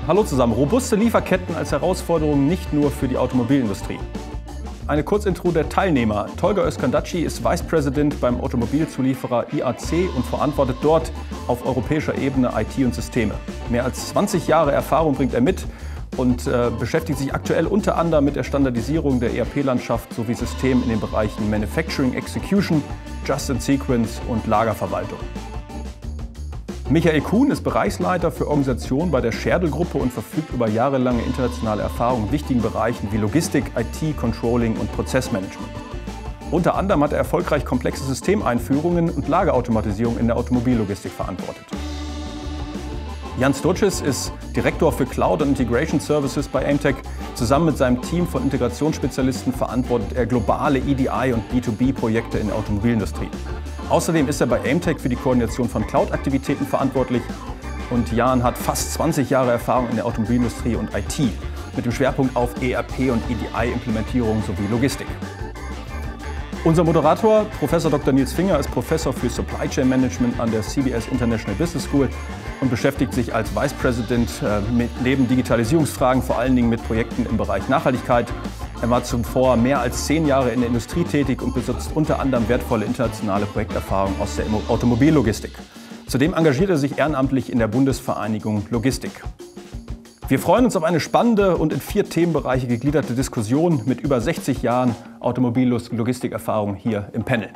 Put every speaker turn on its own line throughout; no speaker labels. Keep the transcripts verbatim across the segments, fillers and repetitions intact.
Hallo zusammen. Robuste Lieferketten als Herausforderung nicht nur für die Automobilindustrie. Eine Kurzintro der Teilnehmer. Tolga Özkandaci ist Vice President beim Automobilzulieferer I A C und verantwortet dort auf europäischer Ebene I T und Systeme. Mehr als zwanzig Jahre Erfahrung bringt er mit und äh, beschäftigt sich aktuell unter anderem mit der Standardisierung der E R P-Landschaft sowie Systemen in den Bereichen Manufacturing Execution, Just-in-Sequence und Lagerverwaltung. Michael Kuhn ist Bereichsleiter für Organisation bei der Scherdel-Gruppe und verfügt über jahrelange internationale Erfahrung in wichtigen Bereichen wie Logistik, I T, Controlling und Prozessmanagement. Unter anderem hat er erfolgreich komplexe Systemeinführungen und Lagerautomatisierung in der Automobillogistik verantwortet. Jan Stocis ist Direktor für Cloud und Integration Services bei Aimtec. Zusammen mit seinem Team von Integrationsspezialisten verantwortet er globale E D I und B zwei B-Projekte in der Automobilindustrie. Außerdem ist er bei Aimtec für die Koordination von Cloud-Aktivitäten verantwortlich und Jan hat fast zwanzig Jahre Erfahrung in der Automobilindustrie und I T mit dem Schwerpunkt auf E R P und E D I-Implementierung sowie Logistik. Unser Moderator, Professor Doktor Nils Finger, ist Professor für Supply Chain Management an der C B S International Business School und beschäftigt sich als Vice President äh, mit, neben Digitalisierungsfragen vor allen Dingen mit Projekten im Bereich Nachhaltigkeit. Er war zuvor mehr als zehn Jahre in der Industrie tätig und besitzt unter anderem wertvolle internationale Projekterfahrung aus der Automobillogistik. Zudem engagiert er sich ehrenamtlich in der Bundesvereinigung Logistik. Wir freuen uns auf eine spannende und in vier Themenbereiche gegliederte Diskussion mit über sechzig Jahren Automobil-Logistikerfahrung hier im Panel.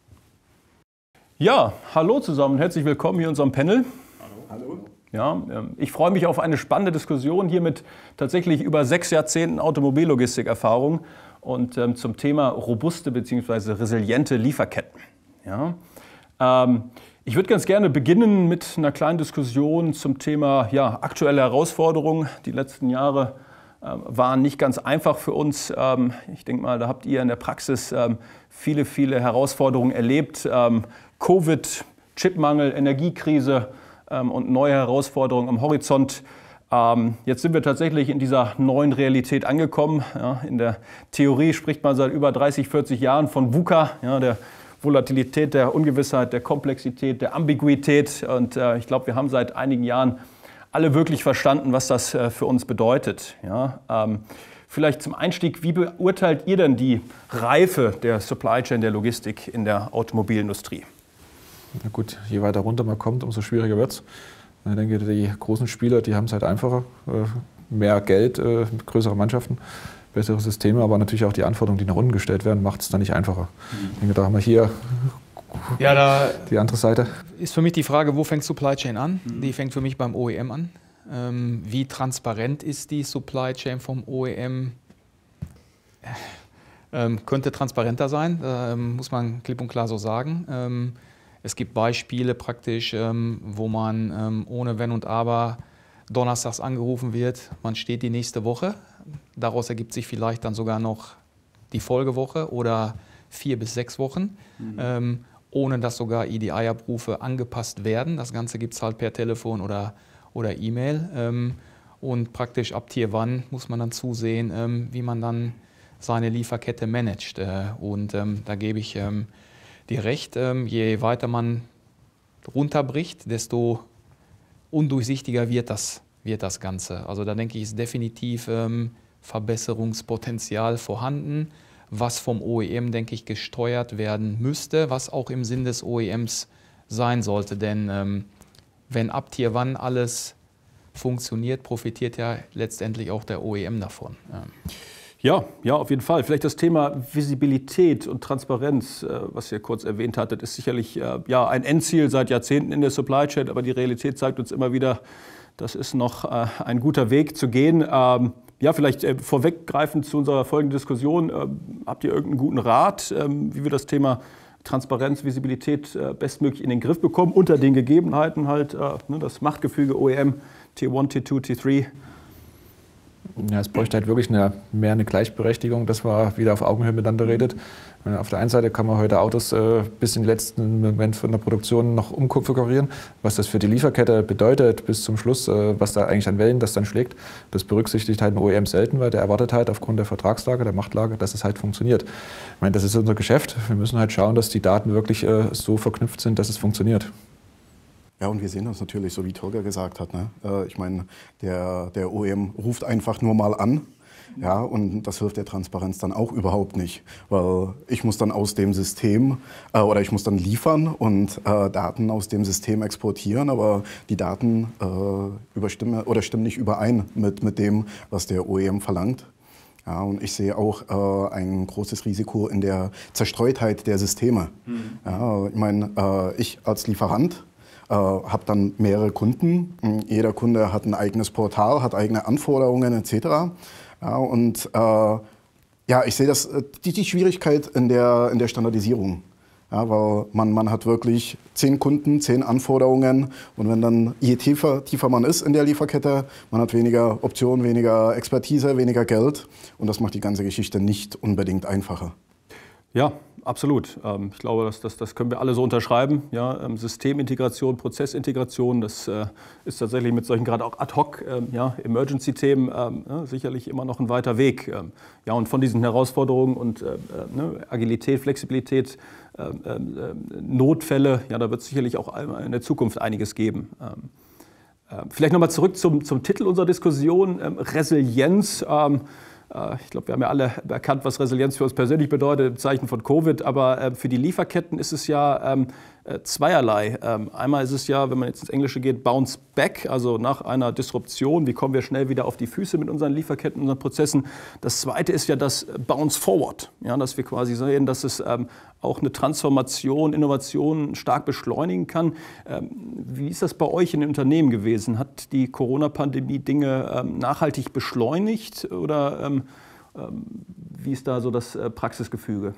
Ja, hallo zusammen, herzlich willkommen hier in unserem Panel.
Hallo.
Ja, ich freue mich auf eine spannende Diskussion hier mit tatsächlich über sechs Jahrzehnten Automobillogistikerfahrung und ähm, zum Thema robuste bzw. resiliente Lieferketten. Ja, ähm, ich würde ganz gerne beginnen mit einer kleinen Diskussion zum Thema ja, aktuelle Herausforderungen. Die letzten Jahre ähm, waren nicht ganz einfach für uns. Ähm, ich denke mal, da habt ihr in der Praxis ähm, viele, viele Herausforderungen erlebt. Ähm, Covid, Chipmangel, Energiekrise und neue Herausforderungen am Horizont. Jetzt sind wir tatsächlich in dieser neuen Realität angekommen. In der Theorie spricht man seit über dreißig, vierzig Jahren von VUCA, der Volatilität, der Ungewissheit, der Komplexität, der Ambiguität. Und ich glaube, wir haben seit einigen Jahren alle wirklich verstanden, was das für uns bedeutet. Vielleicht zum Einstieg, wie beurteilt ihr denn die Reife der Supply Chain, der Logistik in der Automobilindustrie?
Na gut, je weiter runter man kommt, umso schwieriger wird es. Ich denke, die großen Spieler, die haben es halt einfacher. Mehr Geld, größere Mannschaften, bessere Systeme, aber natürlich auch die Anforderungen, die nach unten gestellt werden, macht es dann nicht einfacher. Mhm. Ich denke, da haben wir hier
ja, da
die andere Seite.
Ist für mich die Frage, wo fängt Supply Chain an? Mhm. Die fängt für mich beim O E M an. Ähm, wie transparent ist die Supply Chain vom O E M? Ähm, könnte transparenter sein, ähm, muss man klipp und klar so sagen. Ähm, Es gibt Beispiele praktisch, ähm, wo man ähm, ohne Wenn und Aber donnerstags angerufen wird, man steht die nächste Woche. Daraus ergibt sich vielleicht dann sogar noch die Folgewoche oder vier bis sechs Wochen, mhm. ähm, ohne dass sogar E D I-Abrufe angepasst werden. Das Ganze gibt es halt per Telefon oder, oder E-Mail. Ähm, und praktisch ab Tier One muss man dann zusehen, ähm, wie man dann seine Lieferkette managt. Äh, und ähm, da gebe ich ähm, dir recht, je weiter man runterbricht, desto undurchsichtiger wird das, wird das Ganze. Also da denke ich, ist definitiv ähm, Verbesserungspotenzial vorhanden, was vom O E M, denke ich, gesteuert werden müsste, was auch im Sinn des O E Ms sein sollte. Denn ähm, wenn ab Tier One alles funktioniert, profitiert ja letztendlich auch der O E M davon. Ja.
Ja, ja, auf jeden Fall. Vielleicht das Thema Visibilität und Transparenz, was ihr kurz erwähnt hattet, ist sicherlich ja, ein Endziel seit Jahrzehnten in der Supply Chain, aber die Realität zeigt uns immer wieder, das ist noch ein guter Weg zu gehen. Ja, vielleicht vorweggreifend zu unserer folgenden Diskussion, habt ihr irgendeinen guten Rat, wie wir das Thema Transparenz, Visibilität bestmöglich in den Griff bekommen, unter den Gegebenheiten halt, das Machtgefüge O E M, Tier eins, Tier zwei, Tier drei?
Ja, es bräuchte halt wirklich eine, mehr eine Gleichberechtigung, dass man wieder auf Augenhöhe miteinander redet. Auf der einen Seite kann man heute Autos äh, bis in den letzten Moment von der Produktion noch umkonfigurieren. Was das für die Lieferkette bedeutet bis zum Schluss, äh, was da eigentlich an Wellen das dann schlägt, das berücksichtigt halt ein O E M selten, weil der erwartet halt aufgrund der Vertragslage, der Machtlage, dass es halt funktioniert. Ich meine, das ist unser Geschäft. Wir müssen halt schauen, dass die Daten wirklich äh, so verknüpft sind, dass es funktioniert.
Ja, und wir sehen das natürlich, so wie Tolga gesagt hat. Ne? Äh, ich meine, der, der O E M ruft einfach nur mal an. Ja, und das hilft der Transparenz dann auch überhaupt nicht, weil ich muss dann aus dem System äh, oder ich muss dann liefern und äh, Daten aus dem System exportieren, aber die Daten äh, überstimmen oder stimmen nicht überein mit, mit dem, was der O E M verlangt. Ja, und ich sehe auch äh, ein großes Risiko in der Zerstreutheit der Systeme. Mhm. Ja, ich meine, äh, ich als Lieferant äh, habe dann mehrere Kunden. Jeder Kunde hat ein eigenes Portal, hat eigene Anforderungen et cetera. Ja, und äh, ja, ich sehe das, die, die Schwierigkeit in der, in der Standardisierung. Ja, weil man, man hat wirklich zehn Kunden, zehn Anforderungen und wenn dann, je tiefer, tiefer man ist in der Lieferkette, man hat weniger Optionen, weniger Expertise, weniger Geld und das macht die ganze Geschichte nicht unbedingt einfacher.
Ja, absolut. Ich glaube, das, das, das können wir alle so unterschreiben. Ja, Systemintegration, Prozessintegration, das ist tatsächlich mit solchen gerade auch Ad-Hoc, ja, Emergency-Themen ja, sicherlich immer noch ein weiter Weg. Ja, und von diesen Herausforderungen und ne, Agilität, Flexibilität, Notfälle, ja, da wird es sicherlich auch in der Zukunft einiges geben. Vielleicht nochmal zurück zum, zum Titel unserer Diskussion, Resilienz. Ich glaube, wir haben ja alle erkannt, was Resilienz für uns persönlich bedeutet im Zeichen von Covid. Aber für die Lieferketten ist es ja zweierlei. Einmal ist es ja, wenn man jetzt ins Englische geht, Bounce Back, also nach einer Disruption. Wie kommen wir schnell wieder auf die Füße mit unseren Lieferketten, unseren Prozessen? Das Zweite ist ja das Bounce Forward, ja, dass wir quasi sehen, dass es auch eine Transformation, Innovation stark beschleunigen kann. Wie ist das bei euch in den Unternehmen gewesen? Hat die Corona-Pandemie Dinge nachhaltig beschleunigt oder wie ist da so das Praxisgefüge?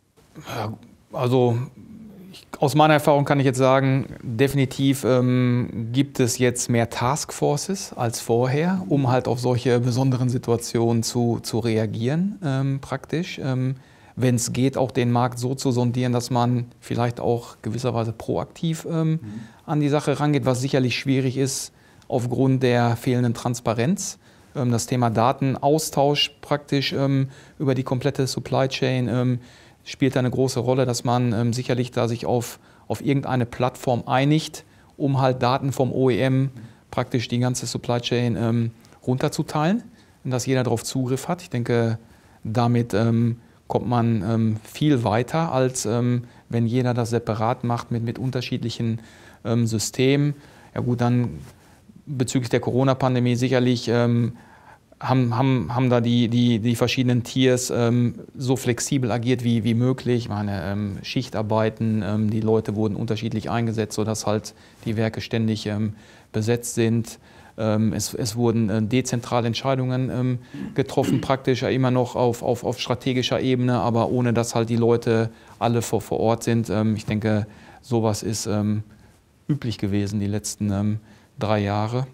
Also aus meiner Erfahrung kann ich jetzt sagen, definitiv ähm, gibt es jetzt mehr Taskforces als vorher, um halt auf solche besonderen Situationen zu, zu reagieren, ähm, praktisch. Ähm, wenn es geht, auch den Markt so zu sondieren, dass man vielleicht auch gewisserweise proaktiv ähm, mhm. an die Sache rangeht, was sicherlich schwierig ist aufgrund der fehlenden Transparenz. Ähm, das Thema Datenaustausch praktisch ähm, über die komplette Supply Chain ähm, spielt eine große Rolle, dass man ähm, sicherlich da sich auf, auf irgendeine Plattform einigt, um halt Daten vom O E M praktisch die ganze Supply Chain ähm, runterzuteilen und dass jeder darauf Zugriff hat. Ich denke, damit ähm, kommt man ähm, viel weiter, als ähm, wenn jeder das separat macht mit, mit unterschiedlichen ähm, Systemen. Ja gut, dann bezüglich der Corona-Pandemie sicherlich ähm, haben, haben, haben da die, die, die verschiedenen Tiers ähm, so flexibel agiert wie, wie möglich. Ich meine, ähm, Schichtarbeiten, ähm, die Leute wurden unterschiedlich eingesetzt, sodass halt die Werke ständig ähm, besetzt sind. Ähm, es, es wurden äh, dezentrale Entscheidungen ähm, getroffen, praktisch ja immer noch auf, auf, auf strategischer Ebene, aber ohne dass halt die Leute alle vor, vor Ort sind. Ähm, ich denke, sowas ist ähm, üblich gewesen die letzten ähm, drei Jahre.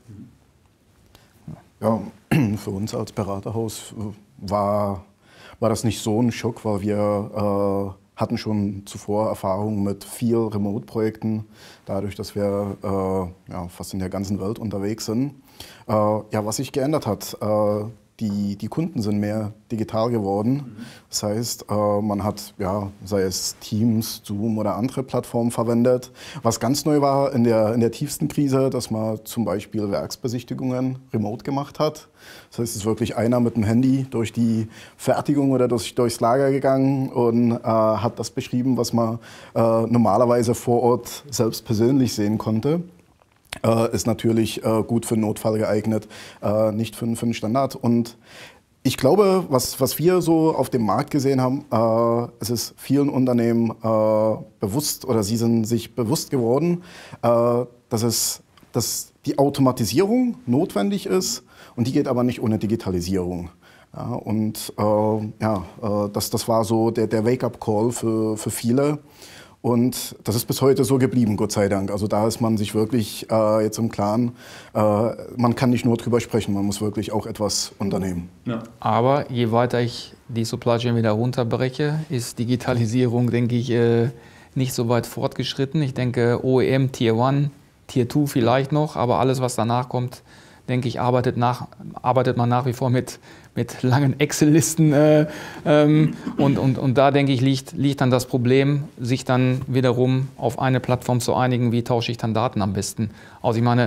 Ja, für uns als Beraterhaus war, war das nicht so ein Schock, weil wir äh, hatten schon zuvor Erfahrungen mit vier Remote-Projekten, dadurch, dass wir äh, ja, fast in der ganzen Welt unterwegs sind. Äh, ja, was sich geändert hat, äh, die, die Kunden sind mehr digital geworden. Mhm. Das heißt, äh, man hat, ja, sei es Teams, Zoom oder andere Plattformen verwendet. Was ganz neu war in der, in der tiefsten Krise, dass man zum Beispiel Werksbesichtigungen remote gemacht hat. Das heißt, es ist wirklich einer mit dem Handy durch die Fertigung oder durch, durchs Lager gegangen und äh, hat das beschrieben, was man äh, normalerweise vor Ort selbst persönlich sehen konnte. Äh, ist natürlich äh, gut für einen Notfall geeignet, äh, nicht für, für einen Standard. Und ich glaube, was, was wir so auf dem Markt gesehen haben, äh, es ist vielen Unternehmen äh, bewusst oder sie sind sich bewusst geworden, äh, dass, es, dass die Automatisierung notwendig ist und die geht aber nicht ohne Digitalisierung. Ja, und äh, ja, äh, das, das war so der, der Wake-up-Call für, für viele. Und das ist bis heute so geblieben, Gott sei Dank. Also da ist man sich wirklich äh, jetzt im Klaren, äh, man kann nicht nur drüber sprechen, man muss wirklich auch etwas unternehmen.
Ja. Aber je weiter ich die Supply Chain wieder runterbreche, ist Digitalisierung, denke ich, äh, nicht so weit fortgeschritten. Ich denke O E M Tier eins, Tier zwei vielleicht noch, aber alles, was danach kommt, denke ich, arbeitet, nach, arbeitet man nach wie vor mit, mit langen Excel-Listen. Äh, ähm, und, und, und da, denke ich, liegt, liegt dann das Problem, sich dann wiederum auf eine Plattform zu einigen, wie tausche ich dann Daten am besten aus. Ich meine,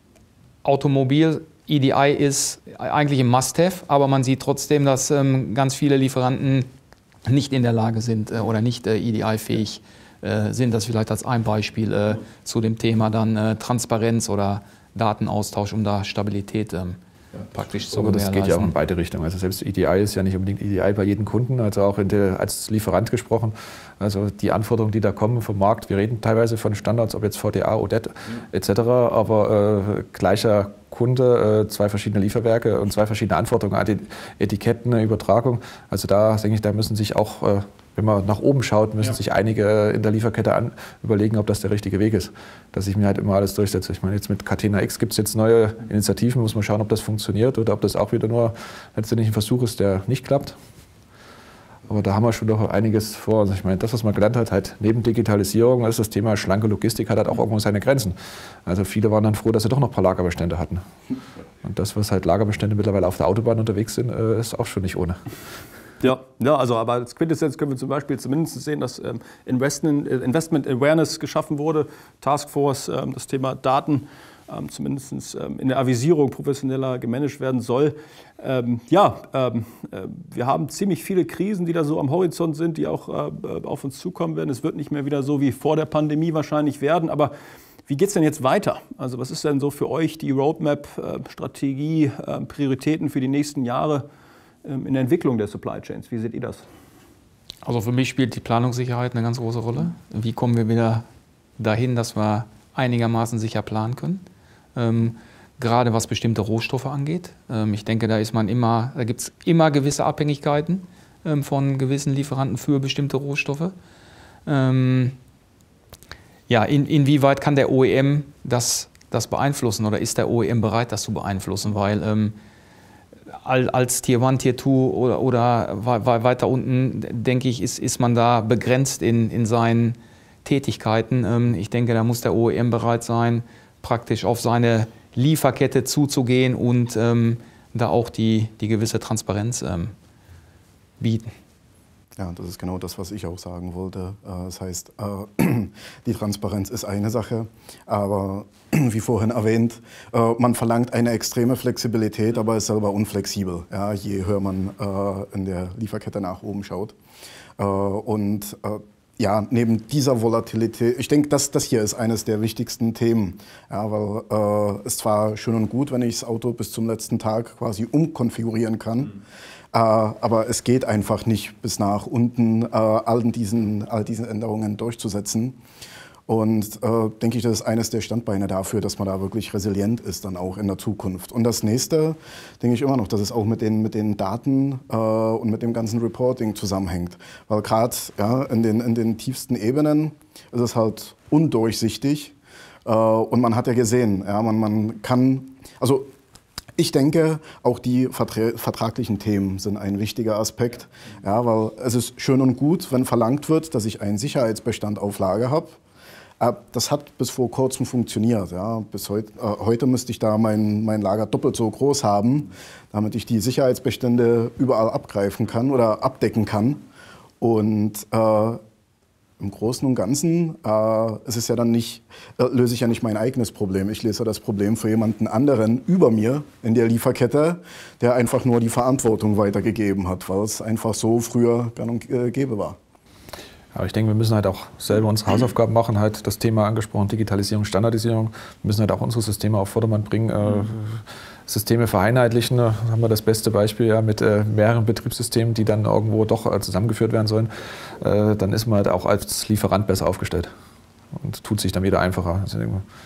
Automobil, E D I ist eigentlich ein Must-Have, aber man sieht trotzdem, dass ähm, ganz viele Lieferanten nicht in der Lage sind äh, oder nicht äh, E D I-fähig äh, sind. Das vielleicht als ein Beispiel äh, zu dem Thema dann äh, Transparenz oder Datenaustausch, um da Stabilität ähm, ja, praktisch zu gewährleisten.
Das geht ja auch in beide Richtungen. Also selbst E D I ist ja nicht unbedingt E D I bei jedem Kunden, also auch in der, als Lieferant gesprochen. Also die Anforderungen, die da kommen vom Markt, wir reden teilweise von Standards, ob jetzt V D A, O D E T et cetera, aber äh, gleicher Kunde, äh, zwei verschiedene Lieferwerke und zwei verschiedene Anforderungen, Etiketten, Übertragung. Also da denke ich, da müssen sich auch, äh, wenn man nach oben schaut, müssen ja. sich einige in der Lieferkette an, überlegen, ob das der richtige Weg ist. Dass ich mir halt immer alles durchsetze. Ich meine, jetzt mit Catena X gibt es jetzt neue Initiativen, muss man schauen, ob das funktioniert oder ob das auch wieder nur letztendlich ein Versuch ist, der nicht klappt. Aber da haben wir schon noch einiges vor. Also ich meine, das, was man gelernt hat, halt neben Digitalisierung, ist das Thema schlanke Logistik, hat halt auch irgendwo seine Grenzen. Also viele waren dann froh, dass sie doch noch ein paar Lagerbestände hatten. Und das, was halt Lagerbestände mittlerweile auf der Autobahn unterwegs sind, ist auch schon nicht ohne.
Ja, ja, also aber als Quintessenz können wir zum Beispiel zumindest sehen, dass ähm, Investment, Investment Awareness geschaffen wurde, Taskforce, ähm, das Thema Daten ähm, zumindest ähm, in der Avisierung professioneller gemanagt werden soll. Ähm, ja, ähm, äh, wir haben ziemlich viele Krisen, die da so am Horizont sind, die auch äh, auf uns zukommen werden. Es wird nicht mehr wieder so wie vor der Pandemie wahrscheinlich werden, aber wie geht es denn jetzt weiter? Also was ist denn so für euch die Roadmap, äh, Strategie, äh, Prioritäten für die nächsten Jahre in der Entwicklung der Supply Chains? Wie seht ihr das?
Also für mich spielt die Planungssicherheit eine ganz große Rolle. Wie kommen wir wieder dahin, dass wir einigermaßen sicher planen können? Ähm, gerade was bestimmte Rohstoffe angeht. Ähm, ich denke, da ist man immer, da gibt es immer gewisse Abhängigkeiten ähm, von gewissen Lieferanten für bestimmte Rohstoffe. Ähm, ja, in, inwieweit kann der O E M das, das beeinflussen oder ist der O E M bereit, das zu beeinflussen? Weil ähm, als Tier eins, Tier zwei oder, oder weiter unten, denke ich, ist, ist man da begrenzt in, in seinen Tätigkeiten. Ich denke, da muss der O E M bereit sein, praktisch auf seine Lieferkette zuzugehen und ähm, da auch die, die gewisse Transparenz ähm, bieten.
Ja, das ist genau das, was ich auch sagen wollte. Das heißt, die Transparenz ist eine Sache, aber wie vorhin erwähnt, man verlangt eine extreme Flexibilität, aber ist selber unflexibel, ja, je höher man in der Lieferkette nach oben schaut. Und ja, neben dieser Volatilität, ich denke, das, das hier ist eines der wichtigsten Themen, ja, weil es zwar schön und gut, wenn ich das Auto bis zum letzten Tag quasi umkonfigurieren kann, mhm. Uh, aber es geht einfach nicht bis nach unten, uh, all, diesen, all diesen Änderungen durchzusetzen. Und uh, denke ich, das ist eines der Standbeine dafür, dass man da wirklich resilient ist dann auch in der Zukunft. Und das nächste, denke ich immer noch, dass es auch mit den, mit den Daten uh, und mit dem ganzen Reporting zusammenhängt. Weil gerade ja, in, den, in den tiefsten Ebenen ist es halt undurchsichtig. Uh, und man hat ja gesehen, ja, man, man kann, also ich denke, auch die vertra- vertraglichen Themen sind ein wichtiger Aspekt, ja, weil es ist schön und gut, wenn verlangt wird, dass ich einen Sicherheitsbestand auf Lager habe. Das hat bis vor kurzem funktioniert. Ja. Bis heut, äh, heute müsste ich da mein, mein Lager doppelt so groß haben, damit ich die Sicherheitsbestände überall abgreifen kann oder abdecken kann. Und äh, im Großen und Ganzen äh, es ist ja dann nicht, äh, löse ich ja nicht mein eigenes Problem. Ich löse das Problem für jemanden anderen über mir in der Lieferkette, der einfach nur die Verantwortung weitergegeben hat, weil es einfach so früher gang und äh, gäbe war.
Aber ich denke, wir müssen halt auch selber unsere Hausaufgaben machen, halt das Thema angesprochen, Digitalisierung, Standardisierung. Wir müssen halt auch unsere Systeme auf Vordermann bringen. Äh, Systeme vereinheitlichen, da haben wir das beste Beispiel ja, mit äh, mehreren Betriebssystemen, die dann irgendwo doch äh, zusammengeführt werden sollen. Äh, dann ist man halt auch als Lieferant besser aufgestellt und tut sich dann wieder einfacher. Also,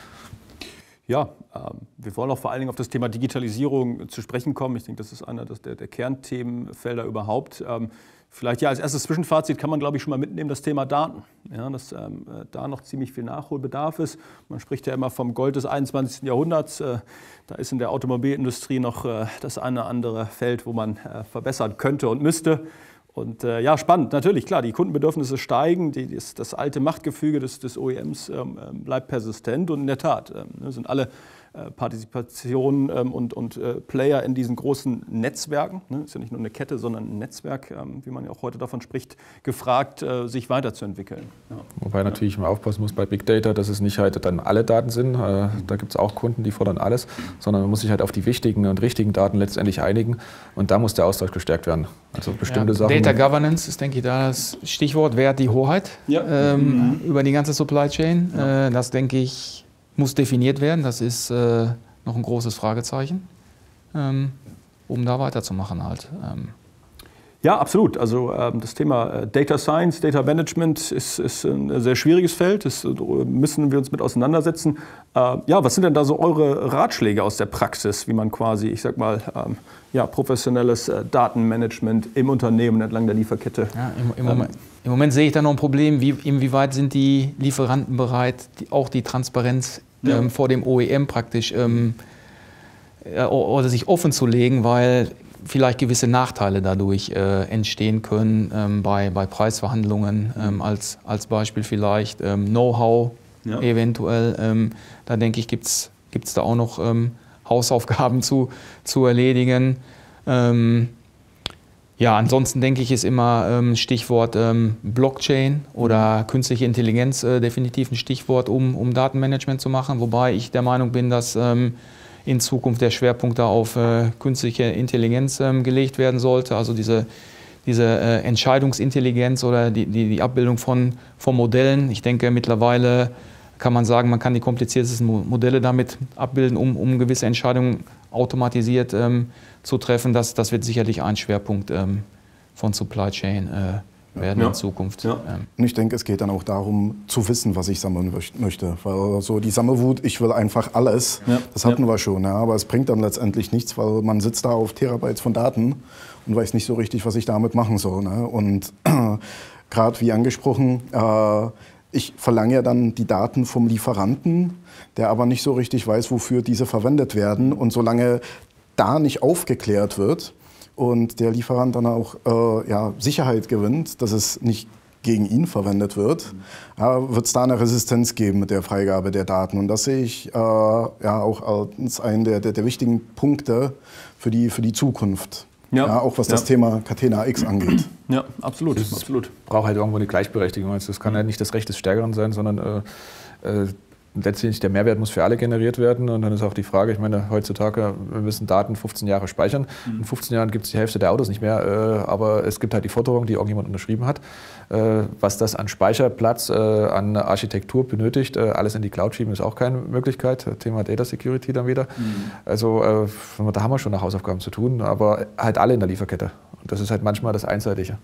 ja, ähm, wir wollen auch vor allen Dingen auf das Thema Digitalisierung zu sprechen kommen. Ich denke, das ist einer der, der Kernthemenfelder überhaupt. Ähm, Vielleicht ja als erstes Zwischenfazit kann man, glaube ich, schon mal mitnehmen, das Thema Daten. Ja, dass ähm, da noch ziemlich viel Nachholbedarf ist. Man spricht ja immer vom Gold des einundzwanzigsten Jahrhunderts. Äh, da ist in der Automobilindustrie noch äh, das eine oder andere Feld, wo man äh, verbessern könnte und müsste. Und äh, ja, spannend, natürlich, klar, die Kundenbedürfnisse steigen, die, das, das alte Machtgefüge des, des O E Ms ähm, bleibt persistent und in der Tat äh, sind alle äh, Partizipation ähm, und, und äh, Player in diesen großen Netzwerken, ne, ist ja nicht nur eine Kette, sondern ein Netzwerk, ähm, wie man ja auch heute davon spricht, gefragt, äh, sich weiterzuentwickeln. Ja.
Wobei natürlich man aufpassen muss bei Big Data, dass es nicht halt dann alle Daten sind. Äh, da gibt es auch Kunden, die fordern alles, sondern man muss sich halt auf die wichtigen und richtigen Daten letztendlich einigen und da muss der Austausch gestärkt werden. Also bestimmte
ja,
Sachen.
Data Governance ist, denke ich, da das Stichwort. Wer hat die Hoheit
ja.
ähm,
mhm.
über die ganze Supply Chain? Ja. Äh, das, denke ich, muss definiert werden. Das ist äh, noch ein großes Fragezeichen, ähm, um da weiterzumachen halt. Ähm.
Ja, absolut. Also ähm, das Thema äh, Data Science, Data Management ist, ist ein sehr schwieriges Feld. Das äh, müssen wir uns mit auseinandersetzen. Äh, ja, was sind denn da so eure Ratschläge aus der Praxis, wie man quasi, ich sag mal, ähm, ja, professionelles äh, Datenmanagement im Unternehmen entlang der Lieferkette?
Ja, im, im, Moment, Im Moment sehe ich da noch ein Problem, wie, inwieweit sind die Lieferanten bereit, die, auch die Transparenz ja. ähm, vor dem O E M praktisch ähm, äh, oder sich offen zu legen, weil vielleicht gewisse Nachteile dadurch äh, entstehen können ähm, bei, bei Preisverhandlungen, ähm, als, als Beispiel vielleicht ähm, Know-how ja. eventuell. Ähm, da denke ich, gibt es da auch noch ähm, Hausaufgaben zu, zu erledigen. Ähm, ja, ansonsten denke ich, ist immer ähm, Stichwort ähm, Blockchain oder künstliche Intelligenz äh, definitiv ein Stichwort, um, um Datenmanagement zu machen, wobei ich der Meinung bin, dass ähm, in Zukunft der Schwerpunkt da auf äh, künstliche Intelligenz ähm, gelegt werden sollte. Also diese, diese äh, Entscheidungsintelligenz oder die, die, die Abbildung von, von Modellen. Ich denke, mittlerweile kann man sagen, man kann die kompliziertesten Modelle damit abbilden, um, um gewisse Entscheidungen automatisiert ähm, zu treffen. Das, das wird sicherlich ein Schwerpunkt ähm, von Supply Chain äh, werden ja. in Zukunft.
Ja. Und ich denke, es geht dann auch darum, zu wissen, was ich sammeln möchte. Weil so die Sammelwut, ich will einfach alles, ja. das hatten ja. wir schon. Ja, aber es bringt dann letztendlich nichts, weil man sitzt da auf Terabytes von Daten und weiß nicht so richtig, was ich damit machen soll. Ne? Und äh, gerade wie angesprochen, äh, ich verlange ja dann die Daten vom Lieferanten, der aber nicht so richtig weiß, wofür diese verwendet werden. Und solange da nicht aufgeklärt wird, und der Lieferant dann auch äh, ja, Sicherheit gewinnt, dass es nicht gegen ihn verwendet wird, ja, wird es da eine Resistenz geben mit der Freigabe der Daten. Und das sehe ich äh, ja auch als einen der, der, der wichtigen Punkte für die, für die Zukunft. Ja. Ja, auch was ja. das Thema Catena X angeht.
Ja, absolut. Es absolut.
braucht halt irgendwo eine Gleichberechtigung. Also das kann halt nicht das Recht des Stärkeren sein, sondern äh, äh, letztendlich der Mehrwert muss für alle generiert werden und dann ist auch die Frage, ich meine, heutzutage, wir müssen Daten fünfzehn Jahre speichern. Mhm. In fünfzehn Jahren gibt es die Hälfte der Autos nicht mehr, äh, aber es gibt halt die Forderung, die irgendjemand unterschrieben hat, äh, was das an Speicherplatz, äh, an Architektur benötigt. Äh, alles in die Cloud schieben ist auch keine Möglichkeit. Thema Data Security dann wieder. Mhm. Also äh, da haben wir schon noch Hausaufgaben zu tun, aber halt alle in der Lieferkette. Und das ist halt manchmal das Einseitige.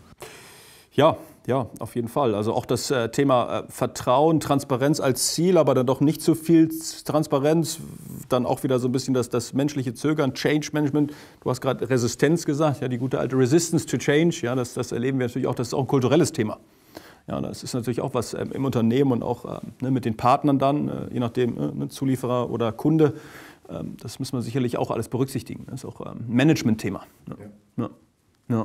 Ja, ja, auf jeden Fall. Also auch das äh, Thema äh, Vertrauen, Transparenz als Ziel, aber dann doch nicht zu viel Transparenz, dann auch wieder so ein bisschen das, das menschliche Zögern, Change Management. Du hast gerade Resistenz gesagt, ja, die gute alte Resistance to Change, ja, das, das erleben wir natürlich auch, das ist auch ein kulturelles Thema. Ja, das ist natürlich auch was ähm, im Unternehmen und auch äh, ne, mit den Partnern dann, äh, je nachdem, äh, ne, Zulieferer oder Kunde. Ähm, das müssen wir sicherlich auch alles berücksichtigen. Das ist auch ein ähm, Management-Thema. Ja. Ja. Ja.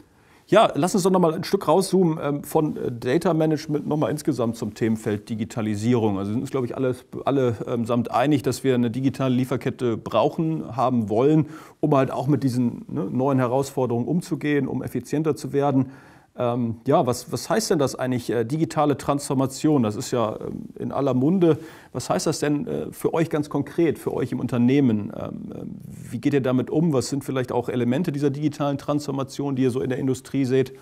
Ja, lass uns doch noch mal ein Stück rauszoomen ähm, von äh, Data Management noch mal insgesamt zum Themenfeld Digitalisierung. Also sind uns, glaube ich, alle, alle ähm, samt einig, dass wir eine digitale Lieferkette brauchen, haben wollen, um halt auch mit diesen ne, neuen Herausforderungen umzugehen, um effizienter zu werden. Ähm, ja, was, was heißt denn das eigentlich, äh, digitale Transformation? Das ist ja ähm, in aller Munde. Was heißt das denn äh, für euch ganz konkret, für euch im Unternehmen? Ähm, wie geht ihr damit um? Was sind vielleicht auch Elemente dieser digitalen Transformation, die ihr so in der Industrie seht?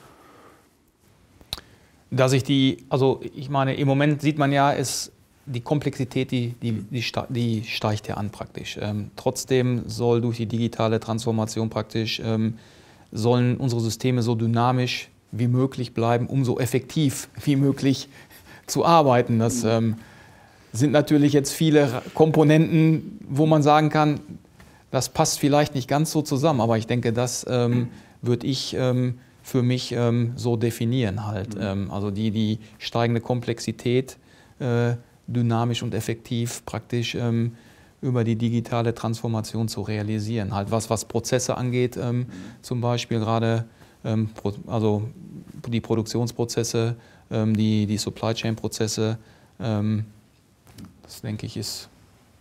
Dass ich die, also ich meine, im Moment sieht man ja, ist die Komplexität, die, die, die, die steigt ja an praktisch. Ähm, trotzdem soll durch die digitale Transformation praktisch, ähm, sollen unsere Systeme so dynamisch wie möglich bleiben, um so effektiv wie möglich zu arbeiten. Das ähm, sind natürlich jetzt viele Komponenten, wo man sagen kann, das passt vielleicht nicht ganz so zusammen, aber ich denke, das ähm, würde ich ähm, für mich ähm, so definieren halt. Ähm, also die, die steigende Komplexität, äh, dynamisch und effektiv praktisch ähm, über die digitale Transformation zu realisieren. Halt was, was Prozesse angeht, ähm, zum Beispiel gerade ähm, also die Produktionsprozesse, ähm, die, die Supply Chain Prozesse, ähm, das denke ich ist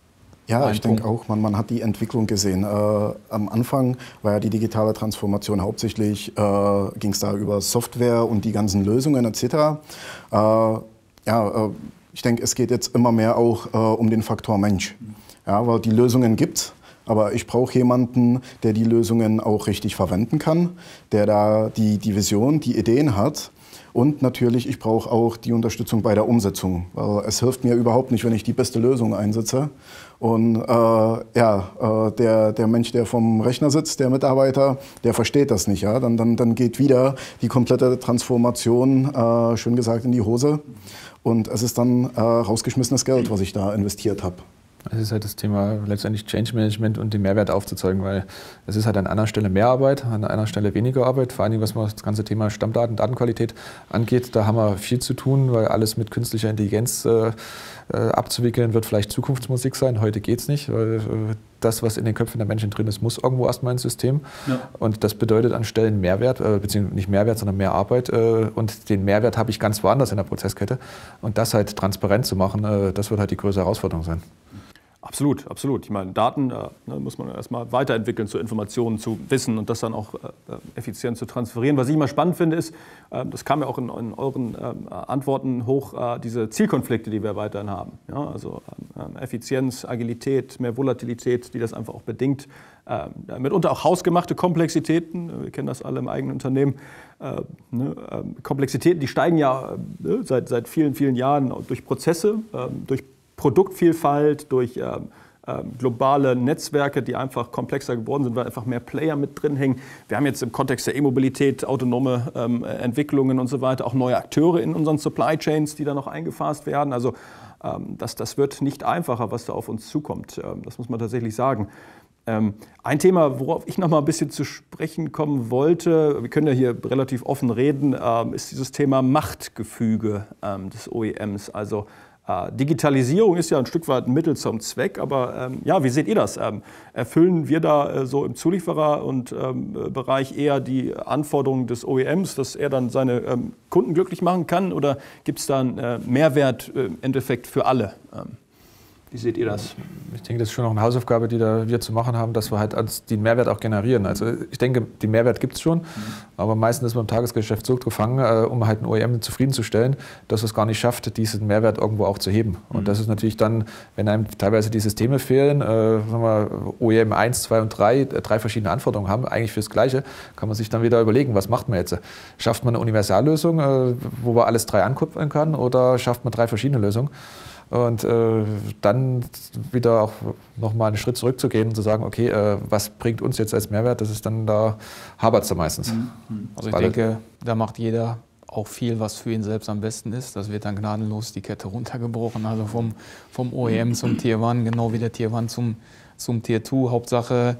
Ja, ich denke auch, man, man hat die Entwicklung gesehen. Äh, am Anfang war ja die digitale Transformation hauptsächlich, äh, ging es da über Software und die ganzen Lösungen et cetera. Äh, ja, äh, ich denke, es geht jetzt immer mehr auch äh, um den Faktor Mensch. Ja, weil die Lösungen gibt's, aber ich brauche jemanden, der die Lösungen auch richtig verwenden kann, der da die, die Vision, die Ideen hat. Und natürlich, ich brauche auch die Unterstützung bei der Umsetzung. Weil es hilft mir überhaupt nicht, wenn ich die beste Lösung einsetze. Und äh, ja, äh, der, der Mensch, der vom Rechner sitzt, der Mitarbeiter, der versteht das nicht. Ja? Dann, dann, dann geht wieder die komplette Transformation, äh, schön gesagt, in die Hose. Und es ist dann äh, rausgeschmissenes Geld, was ich da investiert habe.
Es ist halt das Thema letztendlich Change Management und den Mehrwert aufzuzeigen, weil es ist halt an einer Stelle mehr Arbeit, an einer Stelle weniger Arbeit, vor allem was das ganze Thema Stammdaten, Datenqualität angeht. Da haben wir viel zu tun, weil alles mit künstlicher Intelligenz äh, abzuwickeln wird vielleicht Zukunftsmusik sein. Heute geht es nicht, weil äh, das, was in den Köpfen der Menschen drin ist, muss irgendwo erstmal ins System. Ja. Und das bedeutet an Stellen Mehrwert, äh, beziehungsweise nicht Mehrwert, sondern mehr Arbeit. Äh, und den Mehrwert habe ich ganz woanders in der Prozesskette. Und das halt transparent zu machen, äh, das wird halt die größte Herausforderung sein.
Absolut, absolut. Ich meine, Daten äh, ne, muss man erstmal weiterentwickeln zu Informationen, zu Wissen und das dann auch äh, effizient zu transferieren. Was ich immer spannend finde, ist, äh, das kam ja auch in, in euren äh, Antworten hoch, äh, diese Zielkonflikte, die wir weiterhin haben. Ja, also äh, Effizienz, Agilität, mehr Volatilität, die das einfach auch bedingt. Äh, mitunter auch hausgemachte Komplexitäten, wir kennen das alle im eigenen Unternehmen. Äh, ne, äh, Komplexitäten, die steigen ja äh, seit, seit vielen, vielen Jahren durch Prozesse, äh, durch Produktvielfalt, durch äh, äh, globale Netzwerke, die einfach komplexer geworden sind, weil einfach mehr Player mit drin hängen. Wir haben jetzt im Kontext der E-Mobilität, autonome ähm, Entwicklungen und so weiter, auch neue Akteure in unseren Supply Chains, die da noch eingefasst werden. Also ähm, das, das wird nicht einfacher, was da auf uns zukommt. Ähm, das muss man tatsächlich sagen. Ähm, ein Thema, worauf ich noch mal ein bisschen zu sprechen kommen wollte, wir können ja hier relativ offen reden, ähm, ist dieses Thema Machtgefüge ähm, des O E Ms. Also Digitalisierung ist ja ein Stück weit ein Mittel zum Zweck, aber ähm, ja, wie seht ihr das? Ähm, erfüllen wir da äh, so im Zulieferer- und ähm, Bereich eher die Anforderungen des O E Ms, dass er dann seine ähm, Kunden glücklich machen kann, oder gibt es da einen äh, Mehrwert äh, im Endeffekt für alle? Ähm, wie seht ihr das?
Ich denke, das ist schon noch eine Hausaufgabe, die da wir zu machen haben, dass wir halt den Mehrwert auch generieren. Also ich denke, den Mehrwert gibt es schon, mhm. aber meistens ist man im Tagesgeschäft so gefangen, äh, um halt ein O E M zufriedenzustellen, dass es gar nicht schafft, diesen Mehrwert irgendwo auch zu heben. Mhm. Und das ist natürlich dann, wenn einem teilweise die Systeme fehlen, äh, sagen wir, O E M eins, zwei und drei, äh, drei verschiedene Anforderungen haben, eigentlich fürs Gleiche, kann man sich dann wieder überlegen, was macht man jetzt? Schafft man eine Universallösung, äh, wo man alles drei ankuppeln kann, oder schafft man drei verschiedene Lösungen? Und äh, dann wieder auch nochmal einen Schritt zurückzugehen und zu sagen, okay, äh, was bringt uns jetzt als Mehrwert? Das ist dann, da hapert es da meistens.
Also ich denke, da macht jeder auch viel, was für ihn selbst am besten ist. Das wird dann gnadenlos die Kette runtergebrochen. Also vom, vom O E M zum Tier eins, genau wie der Tier eins zum, zum Tier zwei. Hauptsache,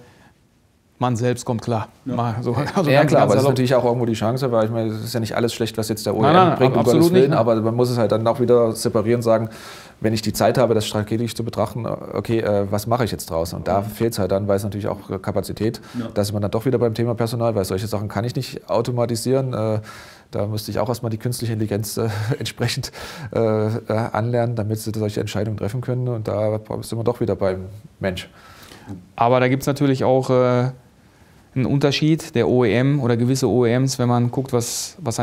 man selbst kommt klar.
Ja,
Mal so, also
ja klar, aber das ist natürlich auch irgendwo die Chance, weil ich meine, es ist ja nicht alles schlecht, was jetzt der O E M nein, nein, bringt, um Gottes Willen, aber man muss es halt dann auch wieder separieren, sagen, wenn ich die Zeit habe, das strategisch zu betrachten, okay, äh, was mache ich jetzt draus? Und da fehlt es halt dann, weil es natürlich auch Kapazität, ja. Da ist man dann doch wieder beim Thema Personal, weil solche Sachen kann ich nicht automatisieren. Äh, da müsste ich auch erstmal die künstliche Intelligenz äh, entsprechend äh, anlernen, damit sie solche Entscheidungen treffen können. Und da sind wir doch wieder beim Mensch.
Aber da gibt es natürlich auch äh, einen Unterschied der O E M oder gewisse O E Ms, wenn man guckt, was, was an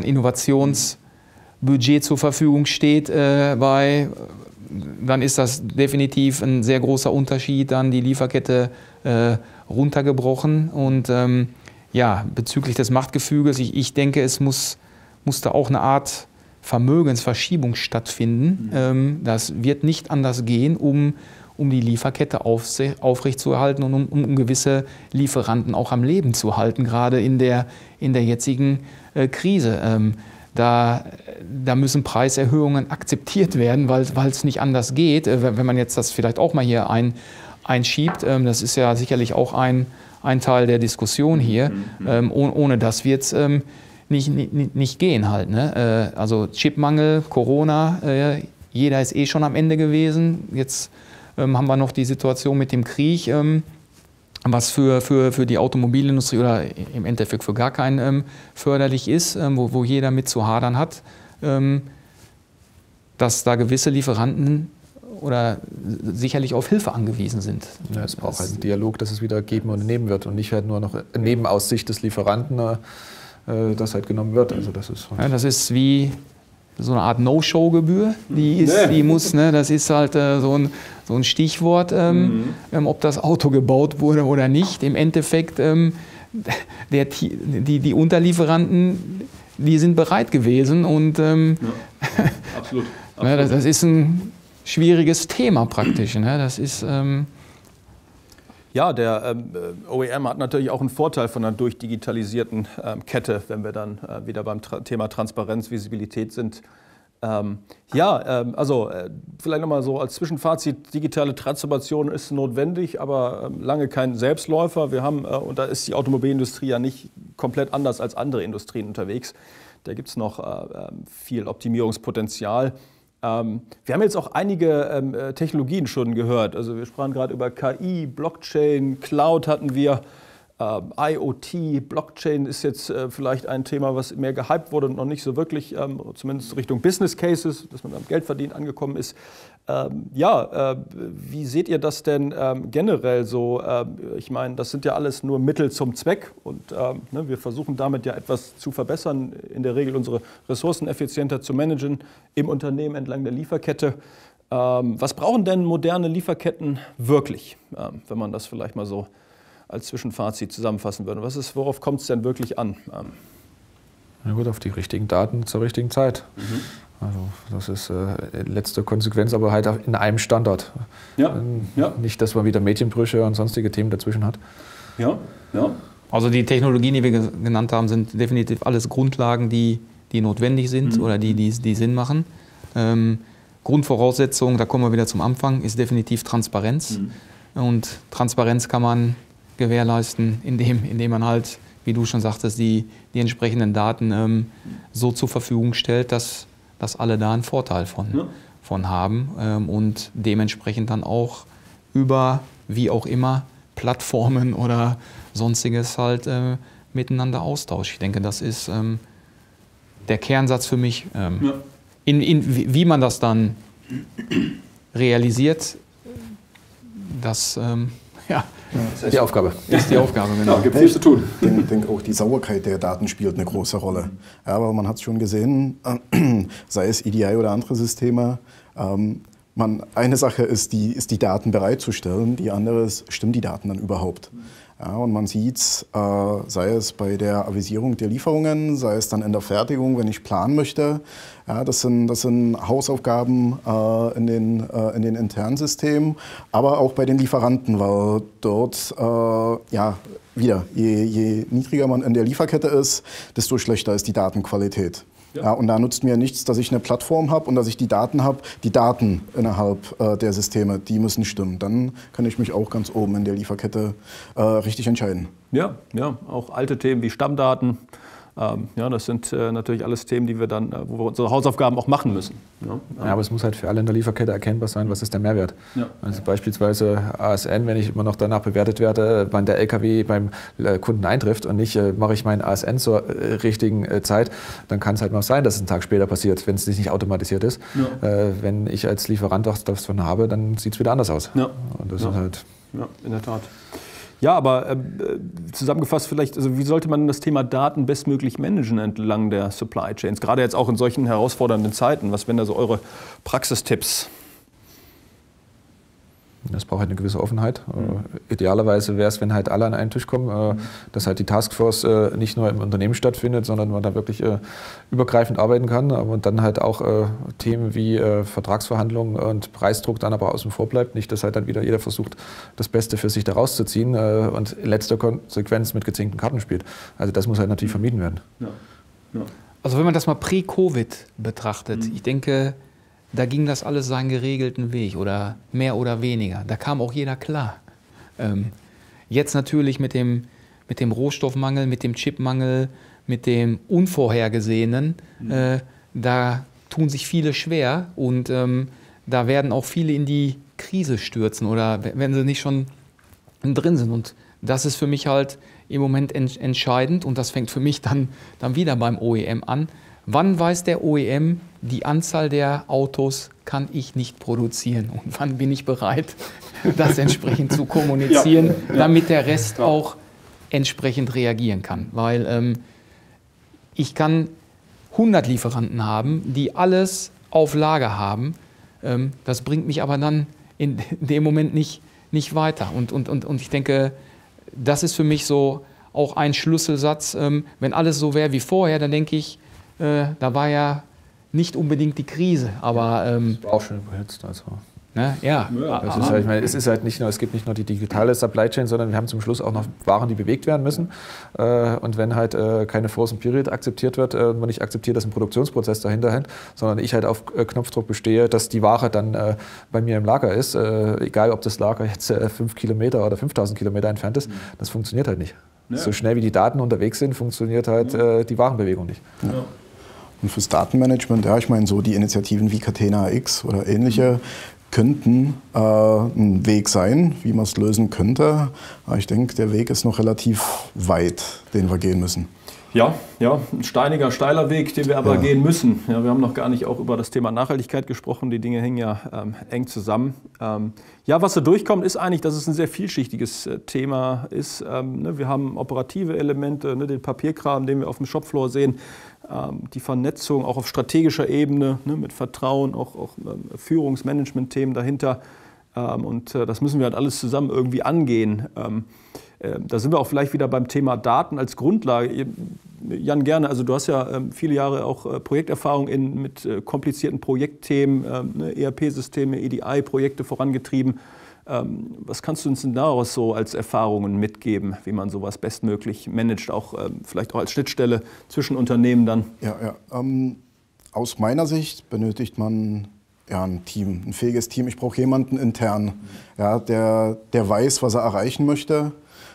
Innovationsbudget zur Verfügung steht, äh, bei, dann ist das definitiv ein sehr großer Unterschied, dann die Lieferkette äh, runtergebrochen. Und ähm, ja, bezüglich des Machtgefüges, ich, ich denke, es muss, muss da auch eine Art Vermögensverschiebung stattfinden. Mhm. Ähm, das wird nicht anders gehen, um um die Lieferkette aufrechtzuerhalten und um, um gewisse Lieferanten auch am Leben zu halten, gerade in der, in der jetzigen äh, Krise. Ähm, da, da müssen Preiserhöhungen akzeptiert werden, weil es nicht anders geht. Äh, wenn man jetzt das vielleicht auch mal hier ein, einschiebt, ähm, das ist ja sicherlich auch ein, ein Teil der Diskussion hier, ähm, oh, ohne das wird es ähm, nicht, nicht, nicht gehen halt. Ne? Äh, also Chipmangel, Corona, äh, jeder ist eh schon am Ende gewesen. Jetzt Ähm, haben wir noch die Situation mit dem Krieg, ähm, was für, für, für die Automobilindustrie oder im Endeffekt für gar keinen ähm, förderlich ist, ähm, wo, wo jeder mit zu hadern hat, ähm, dass da gewisse Lieferanten oder sicherlich auf Hilfe angewiesen sind.
Ja, es braucht halt einen Dialog, dass es wieder geben und nehmen wird und nicht halt nur noch neben aus Sicht des Lieferanten, äh, das halt genommen wird. Also das ist,
ja, das ist wie so eine Art No-Show-Gebühr, die, ist, nee. die muss, ne, das ist halt äh, so, ein, so ein Stichwort, ähm, mhm. ähm, ob das Auto gebaut wurde oder nicht. Im Endeffekt, ähm, der, die, die Unterlieferanten, die sind bereit gewesen und ähm, ja, absolut. Absolut. Ja, das, das ist ein schwieriges Thema praktisch. Ne? Das ist... Ähm,
Ja, der ähm, O E M hat natürlich auch einen Vorteil von einer durchdigitalisierten ähm, Kette, wenn wir dann äh, wieder beim Tra Thema Transparenz, Visibilität sind. Ähm, ja, ähm, also äh, vielleicht nochmal so als Zwischenfazit, digitale Transformation ist notwendig, aber ähm, lange kein Selbstläufer. Wir haben, äh, und da ist die Automobilindustrie ja nicht komplett anders als andere Industrien unterwegs. Da gibt es noch äh, viel Optimierungspotenzial. Ähm, wir haben jetzt auch einige ähm, Technologien schon gehört. Also wir sprachen gerade über K I, Blockchain, Cloud hatten wir, ähm, I O T. Blockchain ist jetzt äh, vielleicht ein Thema, was mehr gehypt wurde und noch nicht so wirklich, ähm, zumindest Richtung Business Cases, dass man am Geld verdienen angekommen ist. Ähm, ja, äh, wie seht ihr das denn ähm, generell so? Ähm, ich meine, das sind ja alles nur Mittel zum Zweck und ähm, ne, wir versuchen damit ja etwas zu verbessern, in der Regel unsere Ressourcen effizienter zu managen im Unternehmen entlang der Lieferkette. Ähm, was brauchen denn moderne Lieferketten wirklich, ähm, wenn man das vielleicht mal so als Zwischenfazit zusammenfassen würde? Was ist, worauf kommt es denn wirklich an? Ähm,
Na gut, auf die richtigen Daten zur richtigen Zeit. Mhm. Also das ist äh, letzte Konsequenz, aber halt in einem Standort. Ja, ähm, ja. Nicht, dass man wieder Medienbrüche und sonstige Themen dazwischen hat.
Ja, ja.
Also die Technologien, die wir genannt haben, sind definitiv alles Grundlagen, die, die notwendig sind mhm. oder die, die, die Sinn machen. Ähm, Grundvoraussetzung, da kommen wir wieder zum Anfang, ist definitiv Transparenz. Mhm. Und Transparenz kann man gewährleisten, indem, indem man halt, wie du schon sagtest, die, die entsprechenden Daten ähm, so zur Verfügung stellt, dass dass alle da einen Vorteil von, ja. von haben ähm, und dementsprechend dann auch über, wie auch immer, Plattformen oder sonstiges halt äh, miteinander austauschen. Ich denke, das ist ähm, der Kernsatz für mich. Ähm, ja. in, in, wie, wie man das dann realisiert, das ähm, ja,
das ist die Aufgabe.
Das ist die Aufgabe, genau.
Ja, gibt viel zu tun. Ich denke, denk auch die Sauberkeit der Daten spielt eine große Rolle. Ja, aber man hat es schon gesehen, äh, sei es E D I oder andere Systeme. Ähm, man, eine Sache ist die, ist, die Daten bereitzustellen, die andere ist, stimmen die Daten dann überhaupt? Ja, und man sieht es, äh, sei es bei der Avisierung der Lieferungen, sei es dann in der Fertigung, wenn ich planen möchte. Ja, das sind, das sind Hausaufgaben äh, in, den, äh, in den internen Systemen, aber auch bei den Lieferanten, weil dort, äh, ja, wieder, je, je niedriger man in der Lieferkette ist, desto schlechter ist die Datenqualität. Ja. Ja, und da nutzt mir nichts, dass ich eine Plattform habe und dass ich die Daten habe. Die Daten innerhalb äh, der Systeme, die müssen stimmen. Dann kann ich mich auch ganz oben in der Lieferkette äh, richtig entscheiden.
Ja, ja, auch alte Themen wie Stammdaten. Ähm, ja, das sind äh, natürlich alles Themen, die wir dann, äh, wo wir unsere Hausaufgaben auch machen müssen. Ja,
ja, aber es muss halt für alle in der Lieferkette erkennbar sein, was ist der Mehrwert. Ja. Also beispielsweise A S N, wenn ich immer noch danach bewertet werde, wann der L K W beim Kunden eintrifft und nicht äh, mache ich meinen A S N zur äh, richtigen äh, Zeit, dann kann es halt mal sein, dass es einen Tag später passiert, wenn es nicht automatisiert ist. Ja. Äh, wenn ich als Lieferant auch davon habe, dann sieht es wieder anders aus.
Ja.
Und das
ja.
ist halt
ja, in der Tat. Ja, aber äh, zusammengefasst vielleicht, also wie sollte man das Thema Daten bestmöglich managen entlang der Supply Chains? Gerade jetzt auch in solchen herausfordernden Zeiten. Was wären da so eure Praxistipps?
Das braucht halt eine gewisse Offenheit. Mhm. Äh, idealerweise wäre es, wenn halt alle an einen Tisch kommen, äh, mhm. dass halt die Taskforce äh, nicht nur im Unternehmen stattfindet, sondern man da wirklich äh, übergreifend arbeiten kann. Aber dann halt auch äh, Themen wie äh, Vertragsverhandlungen und Preisdruck dann aber außen vor bleibt. Nicht, dass halt dann wieder jeder versucht, das Beste für sich da rauszuziehen äh, und in letzter Konsequenz mit gezinkten Karten spielt. Also das muss halt natürlich vermieden werden.
Ja. Ja.
Also wenn man das mal prä-Covid betrachtet, mhm. ich denke, da ging das alles seinen geregelten Weg oder mehr oder weniger. Da kam auch jeder klar. Ähm, jetzt natürlich mit dem, mit dem Rohstoffmangel, mit dem Chipmangel, mit dem Unvorhergesehenen, mhm. äh, da tun sich viele schwer und ähm, da werden auch viele in die Krise stürzen oder wenn sie nicht schon drin sind. Und das ist für mich halt im Moment ent entscheidend und das fängt für mich dann, dann wieder beim O E M an. Wann weiß der O E M, die Anzahl der Autos kann ich nicht produzieren und wann bin ich bereit, das entsprechend zu kommunizieren, ja, ja, damit der Rest ja. auch entsprechend reagieren kann. Weil ähm, ich kann hundert Lieferanten haben, die alles auf Lager haben. Ähm, das bringt mich aber dann in dem Moment nicht, nicht weiter. Und, und, und, und ich denke, das ist für mich so auch ein Schlüsselsatz. Ähm, wenn alles so wäre wie vorher, dann denke ich, äh, da war ja nicht unbedingt die Krise, aber ähm,
auch schon überhitzt. Also.
Ne? Ja.
ja das ist halt, ich meine, es ist halt nicht nur, es gibt nicht nur die digitale Supply Chain, sondern wir haben zum Schluss auch noch Waren, die bewegt werden müssen. Äh, und wenn halt äh, keine Frozen Period akzeptiert wird, äh, man nicht akzeptiert, dass ein Produktionsprozess dahinter hängt, sondern ich halt auf äh, Knopfdruck bestehe, dass die Ware dann äh, bei mir im Lager ist, äh, egal ob das Lager jetzt äh, fünf Kilometer oder fünftausend Kilometer entfernt ist, das funktioniert halt nicht. Ja. So schnell wie die Daten unterwegs sind, funktioniert halt äh, die Warenbewegung nicht.
Ja. Und fürs Datenmanagement, ja, ich meine, so die Initiativen wie Catena X oder ähnliche könnten äh, ein Weg sein, wie man es lösen könnte. Aber ich denke, der Weg ist noch relativ weit, den wir gehen müssen.
Ja, ja, ein steiniger, steiler Weg, den wir aber ja. gehen müssen. Ja, wir haben noch gar nicht auch über das Thema Nachhaltigkeit gesprochen. Die Dinge hängen ja ähm, eng zusammen. Ähm, ja, was da durchkommt, ist eigentlich, dass es ein sehr vielschichtiges äh, Thema ist. Ähm, ne, wir haben operative Elemente, ne, den Papierkram, den wir auf dem Shopfloor sehen, ähm, die Vernetzung auch auf strategischer Ebene, ne, mit Vertrauen, auch, auch ähm, Führungsmanagement-Themen dahinter. Ähm, und äh, das müssen wir halt alles zusammen irgendwie angehen. Ähm, Da sind wir auch vielleicht wieder beim Thema Daten als Grundlage. Jan, gerne, also du hast ja viele Jahre auch Projekterfahrung in, mit komplizierten Projektthemen, E R P-Systeme, E D I-Projekte vorangetrieben. Was kannst du uns denn daraus so als Erfahrungen mitgeben, wie man sowas bestmöglich managt, auch vielleicht auch als Schnittstelle zwischen Unternehmen dann?
Ja, ja. Ähm, aus meiner Sicht benötigt man ja, ein Team, ein fähiges Team. Ich brauche jemanden intern, ja, der, der weiß, was er erreichen möchte,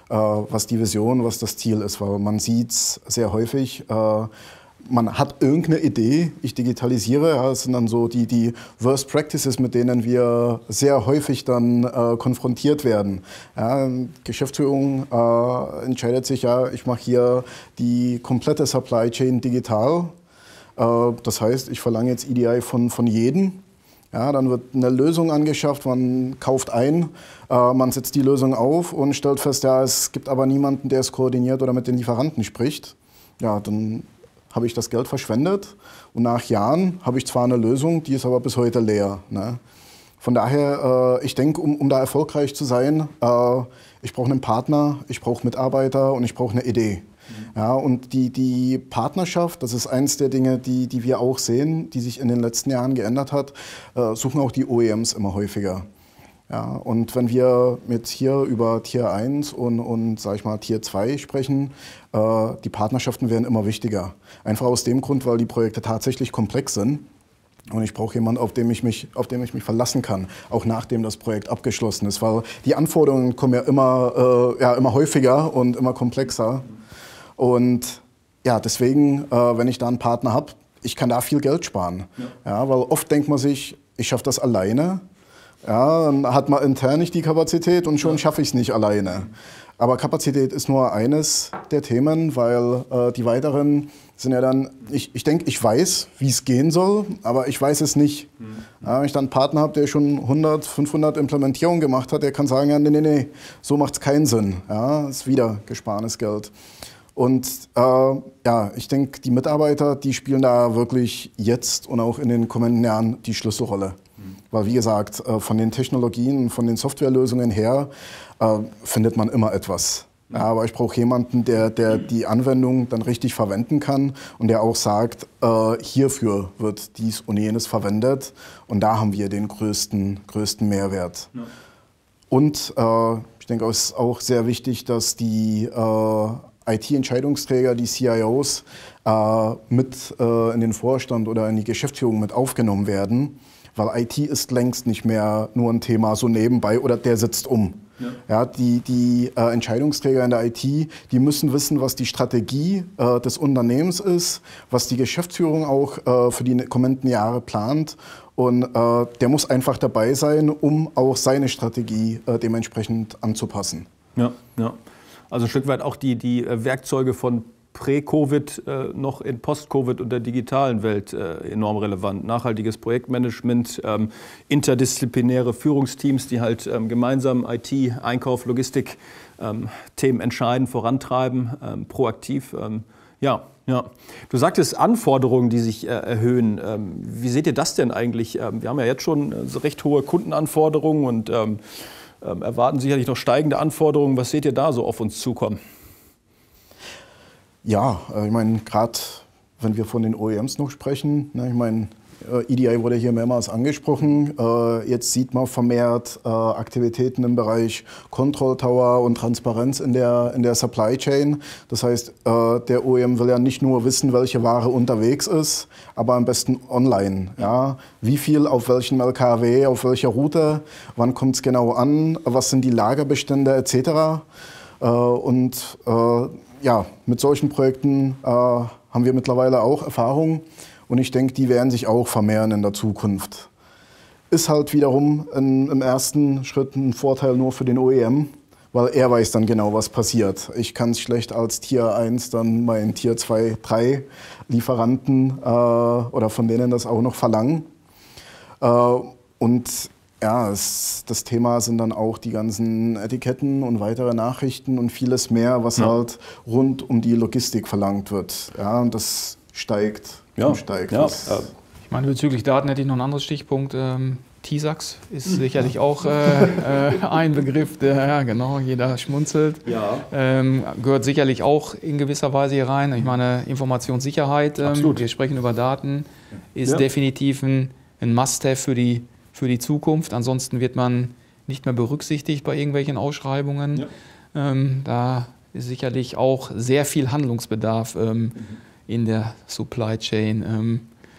was die Vision, was das Ziel ist, weil man sieht es sehr häufig, äh, man hat irgendeine Idee, ich digitalisiere, ja, das sind dann so die, die Worst Practices, mit denen wir sehr häufig dann äh, konfrontiert werden. Ja, Geschäftsführung äh, entscheidet sich, ja, ich mache hier die komplette Supply Chain digital, äh, das heißt, ich verlange jetzt E D I von, von jedem. Ja, dann wird eine Lösung angeschafft, man kauft ein, äh, man setzt die Lösung auf und stellt fest, ja, es gibt aber niemanden, der es koordiniert oder mit den Lieferanten spricht. Ja, dann habe ich das Geld verschwendet und nach Jahren habe ich zwar eine Lösung, die ist aber bis heute leer. Ne? Von daher, äh, ich denke, um, um da erfolgreich zu sein, äh, ich brauche einen Partner, ich brauche Mitarbeiter und ich brauche eine Idee. Ja, und die, die Partnerschaft, das ist eins der Dinge, die, die wir auch sehen, die sich in den letzten Jahren geändert hat, äh, suchen auch die O E Ms immer häufiger. Ja, und wenn wir jetzt hier über Tier eins und, und sag ich mal, Tier zwei sprechen, äh, die Partnerschaften werden immer wichtiger. Einfach aus dem Grund, weil die Projekte tatsächlich komplex sind. Und ich brauche jemanden, auf den ich mich, auf den ich mich verlassen kann, auch nachdem das Projekt abgeschlossen ist. Weil die Anforderungen kommen ja immer, äh, ja, immer häufiger und immer komplexer. Und ja, deswegen, äh, wenn ich da einen Partner habe, ich kann da viel Geld sparen. Ja. Ja, weil oft denkt man sich, ich schaffe das alleine. Ja, dann hat man intern nicht die Kapazität und schon schaffe ich es nicht alleine. Aber Kapazität ist nur eines der Themen, weil äh, die weiteren sind ja dann, ich, ich denke, ich weiß, wie es gehen soll, aber ich weiß es nicht. Mhm. Ja, wenn ich dann einen Partner habe, der schon hundert, fünfhundert Implementierungen gemacht hat, der kann sagen, ja, nee, nee, nee, so macht es keinen Sinn. Ja, ist wieder gespartes Geld. Und äh, ja, ich denke, die Mitarbeiter, die spielen da wirklich jetzt und auch in den kommenden Jahren die Schlüsselrolle. Mhm. Weil wie gesagt, äh, von den Technologien, von den Softwarelösungen her, äh, findet man immer etwas. Mhm. Ja, aber ich brauche jemanden, der, der die Anwendung dann richtig verwenden kann und der auch sagt, äh, hierfür wird dies und jenes verwendet und da haben wir den größten, größten Mehrwert. Ja. Und äh, ich denke, es ist auch sehr wichtig, dass die äh, I T-Entscheidungsträger, die C I Os, äh, mit äh, in den Vorstand oder in die Geschäftsführung mit aufgenommen werden, weil I T ist längst nicht mehr nur ein Thema so nebenbei oder der sitzt um. Ja. Ja, die die äh, Entscheidungsträger in der I T, die müssen wissen, was die Strategie äh, des Unternehmens ist, was die Geschäftsführung auch äh, für die kommenden Jahre plant. Und äh, der muss einfach dabei sein, um auch seine Strategie äh, dementsprechend anzupassen.
Ja, ja. Also ein Stück weit auch die, die Werkzeuge von Prä-Covid äh, noch in Post-Covid und der digitalen Welt äh, enorm relevant. Nachhaltiges Projektmanagement, ähm, interdisziplinäre Führungsteams, die halt ähm, gemeinsam I T, Einkauf, Logistik, ähm, Themen entscheiden, vorantreiben, ähm, proaktiv. Ähm, ja, ja. Du sagtest Anforderungen, die sich äh, erhöhen. Ähm, wie seht ihr das denn eigentlich? Ähm, wir haben ja jetzt schon äh, so recht hohe Kundenanforderungen und ähm, ähm, erwarten sicherlich noch steigende Anforderungen. Was seht ihr da so auf uns zukommen?
Ja, ich meine, gerade wenn wir von den O E Ms noch sprechen, ne, ich meine, E D I wurde hier mehrmals angesprochen. Äh, jetzt sieht man vermehrt äh, Aktivitäten im Bereich Control Tower und Transparenz in der, in der Supply Chain. Das heißt, äh, der O E M will ja nicht nur wissen, welche Ware unterwegs ist, aber am besten online. Ja? Wie viel auf welchem L K W, auf welcher Route, wann kommt es genau an, was sind die Lagerbestände et cetera. Äh, und äh, ja, mit solchen Projekten äh, haben wir mittlerweile auch Erfahrung und ich denke, die werden sich auch vermehren in der Zukunft. Ist halt wiederum ein, im ersten Schritt ein Vorteil nur für den O E M, weil er weiß dann genau, was passiert. Ich kann es schlecht als Tier eins dann meinen Tier zwei, drei Lieferanten äh, oder von denen das auch noch verlangen. Äh, und Ja, es, das Thema sind dann auch die ganzen Etiketten und weitere Nachrichten und vieles mehr, was ja. halt rund um die Logistik verlangt wird. Ja, und das steigt
ja.
und steigt.
Ja.
Ich meine, bezüglich Daten hätte ich noch einen anderen Stichpunkt. Ähm, T SAX ist sicherlich auch äh, äh, ein Begriff, der, ja genau, jeder schmunzelt.
Ja.
Ähm, gehört sicherlich auch in gewisser Weise hier rein. Ich meine, Informationssicherheit, ähm, wir sprechen über Daten, ist ja. definitiv ein, ein Must-Have für die für die Zukunft. Ansonsten wird man nicht mehr berücksichtigt bei irgendwelchen Ausschreibungen. Ja. Ähm, da ist sicherlich auch sehr viel Handlungsbedarf ähm, mhm. in der Supply Chain. Ähm,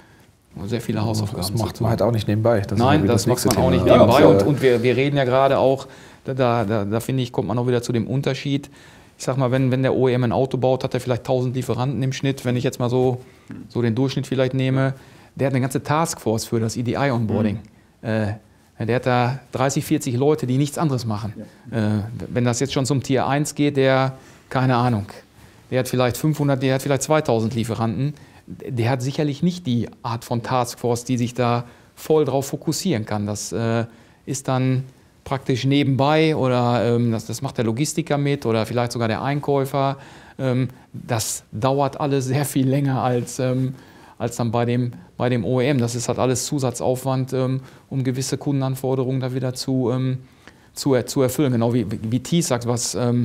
sehr viele Hausaufgaben.
Das macht man halt auch nicht nebenbei.
Das Nein, das, das macht man auch nicht Thema. nebenbei. Ja, und und wir, wir reden ja gerade auch, da, da, da finde ich, kommt man auch wieder zu dem Unterschied. Ich sag mal, wenn, wenn der O E M ein Auto baut, hat er vielleicht tausend Lieferanten im Schnitt. Wenn ich jetzt mal so, so den Durchschnitt vielleicht nehme, der hat eine ganze Taskforce für das E D I-Onboarding. Mhm. Äh, der hat da dreißig, vierzig Leute, die nichts anderes machen. Ja. Äh, wenn das jetzt schon zum Tier eins geht, der, keine Ahnung, der hat vielleicht fünfhundert, der hat vielleicht zweitausend Lieferanten. Der hat sicherlich nicht die Art von Taskforce, die sich da voll drauf fokussieren kann. Das äh, ist dann praktisch nebenbei oder ähm, das, das macht der Logistiker mit oder vielleicht sogar der Einkäufer. Ähm, das dauert alles sehr viel länger als... Ähm, als dann bei dem, bei dem O E M. Das ist halt alles Zusatzaufwand, ähm, um gewisse Kundenanforderungen da wieder zu, ähm, zu, zu erfüllen. Genau wie, wie T sagt, was, ähm,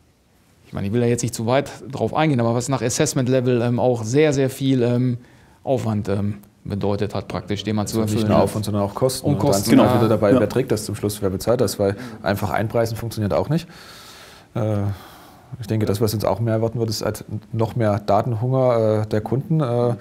ich meine, ich will da jetzt nicht zu weit drauf eingehen, aber was nach Assessment Level ähm, auch sehr, sehr viel ähm, Aufwand ähm, bedeutet hat, praktisch, den man zu erfüllen hat.
Nicht nur Aufwand, sondern auch Kosten.
Und Kosten,
und dann
genau.
wieder dabei,
ja.
wer trägt das zum Schluss, wer bezahlt das, weil einfach einpreisen funktioniert auch nicht. Äh, ich denke, das, was uns auch mehr erwarten wird, ist halt noch mehr Datenhunger äh, der Kunden. Äh,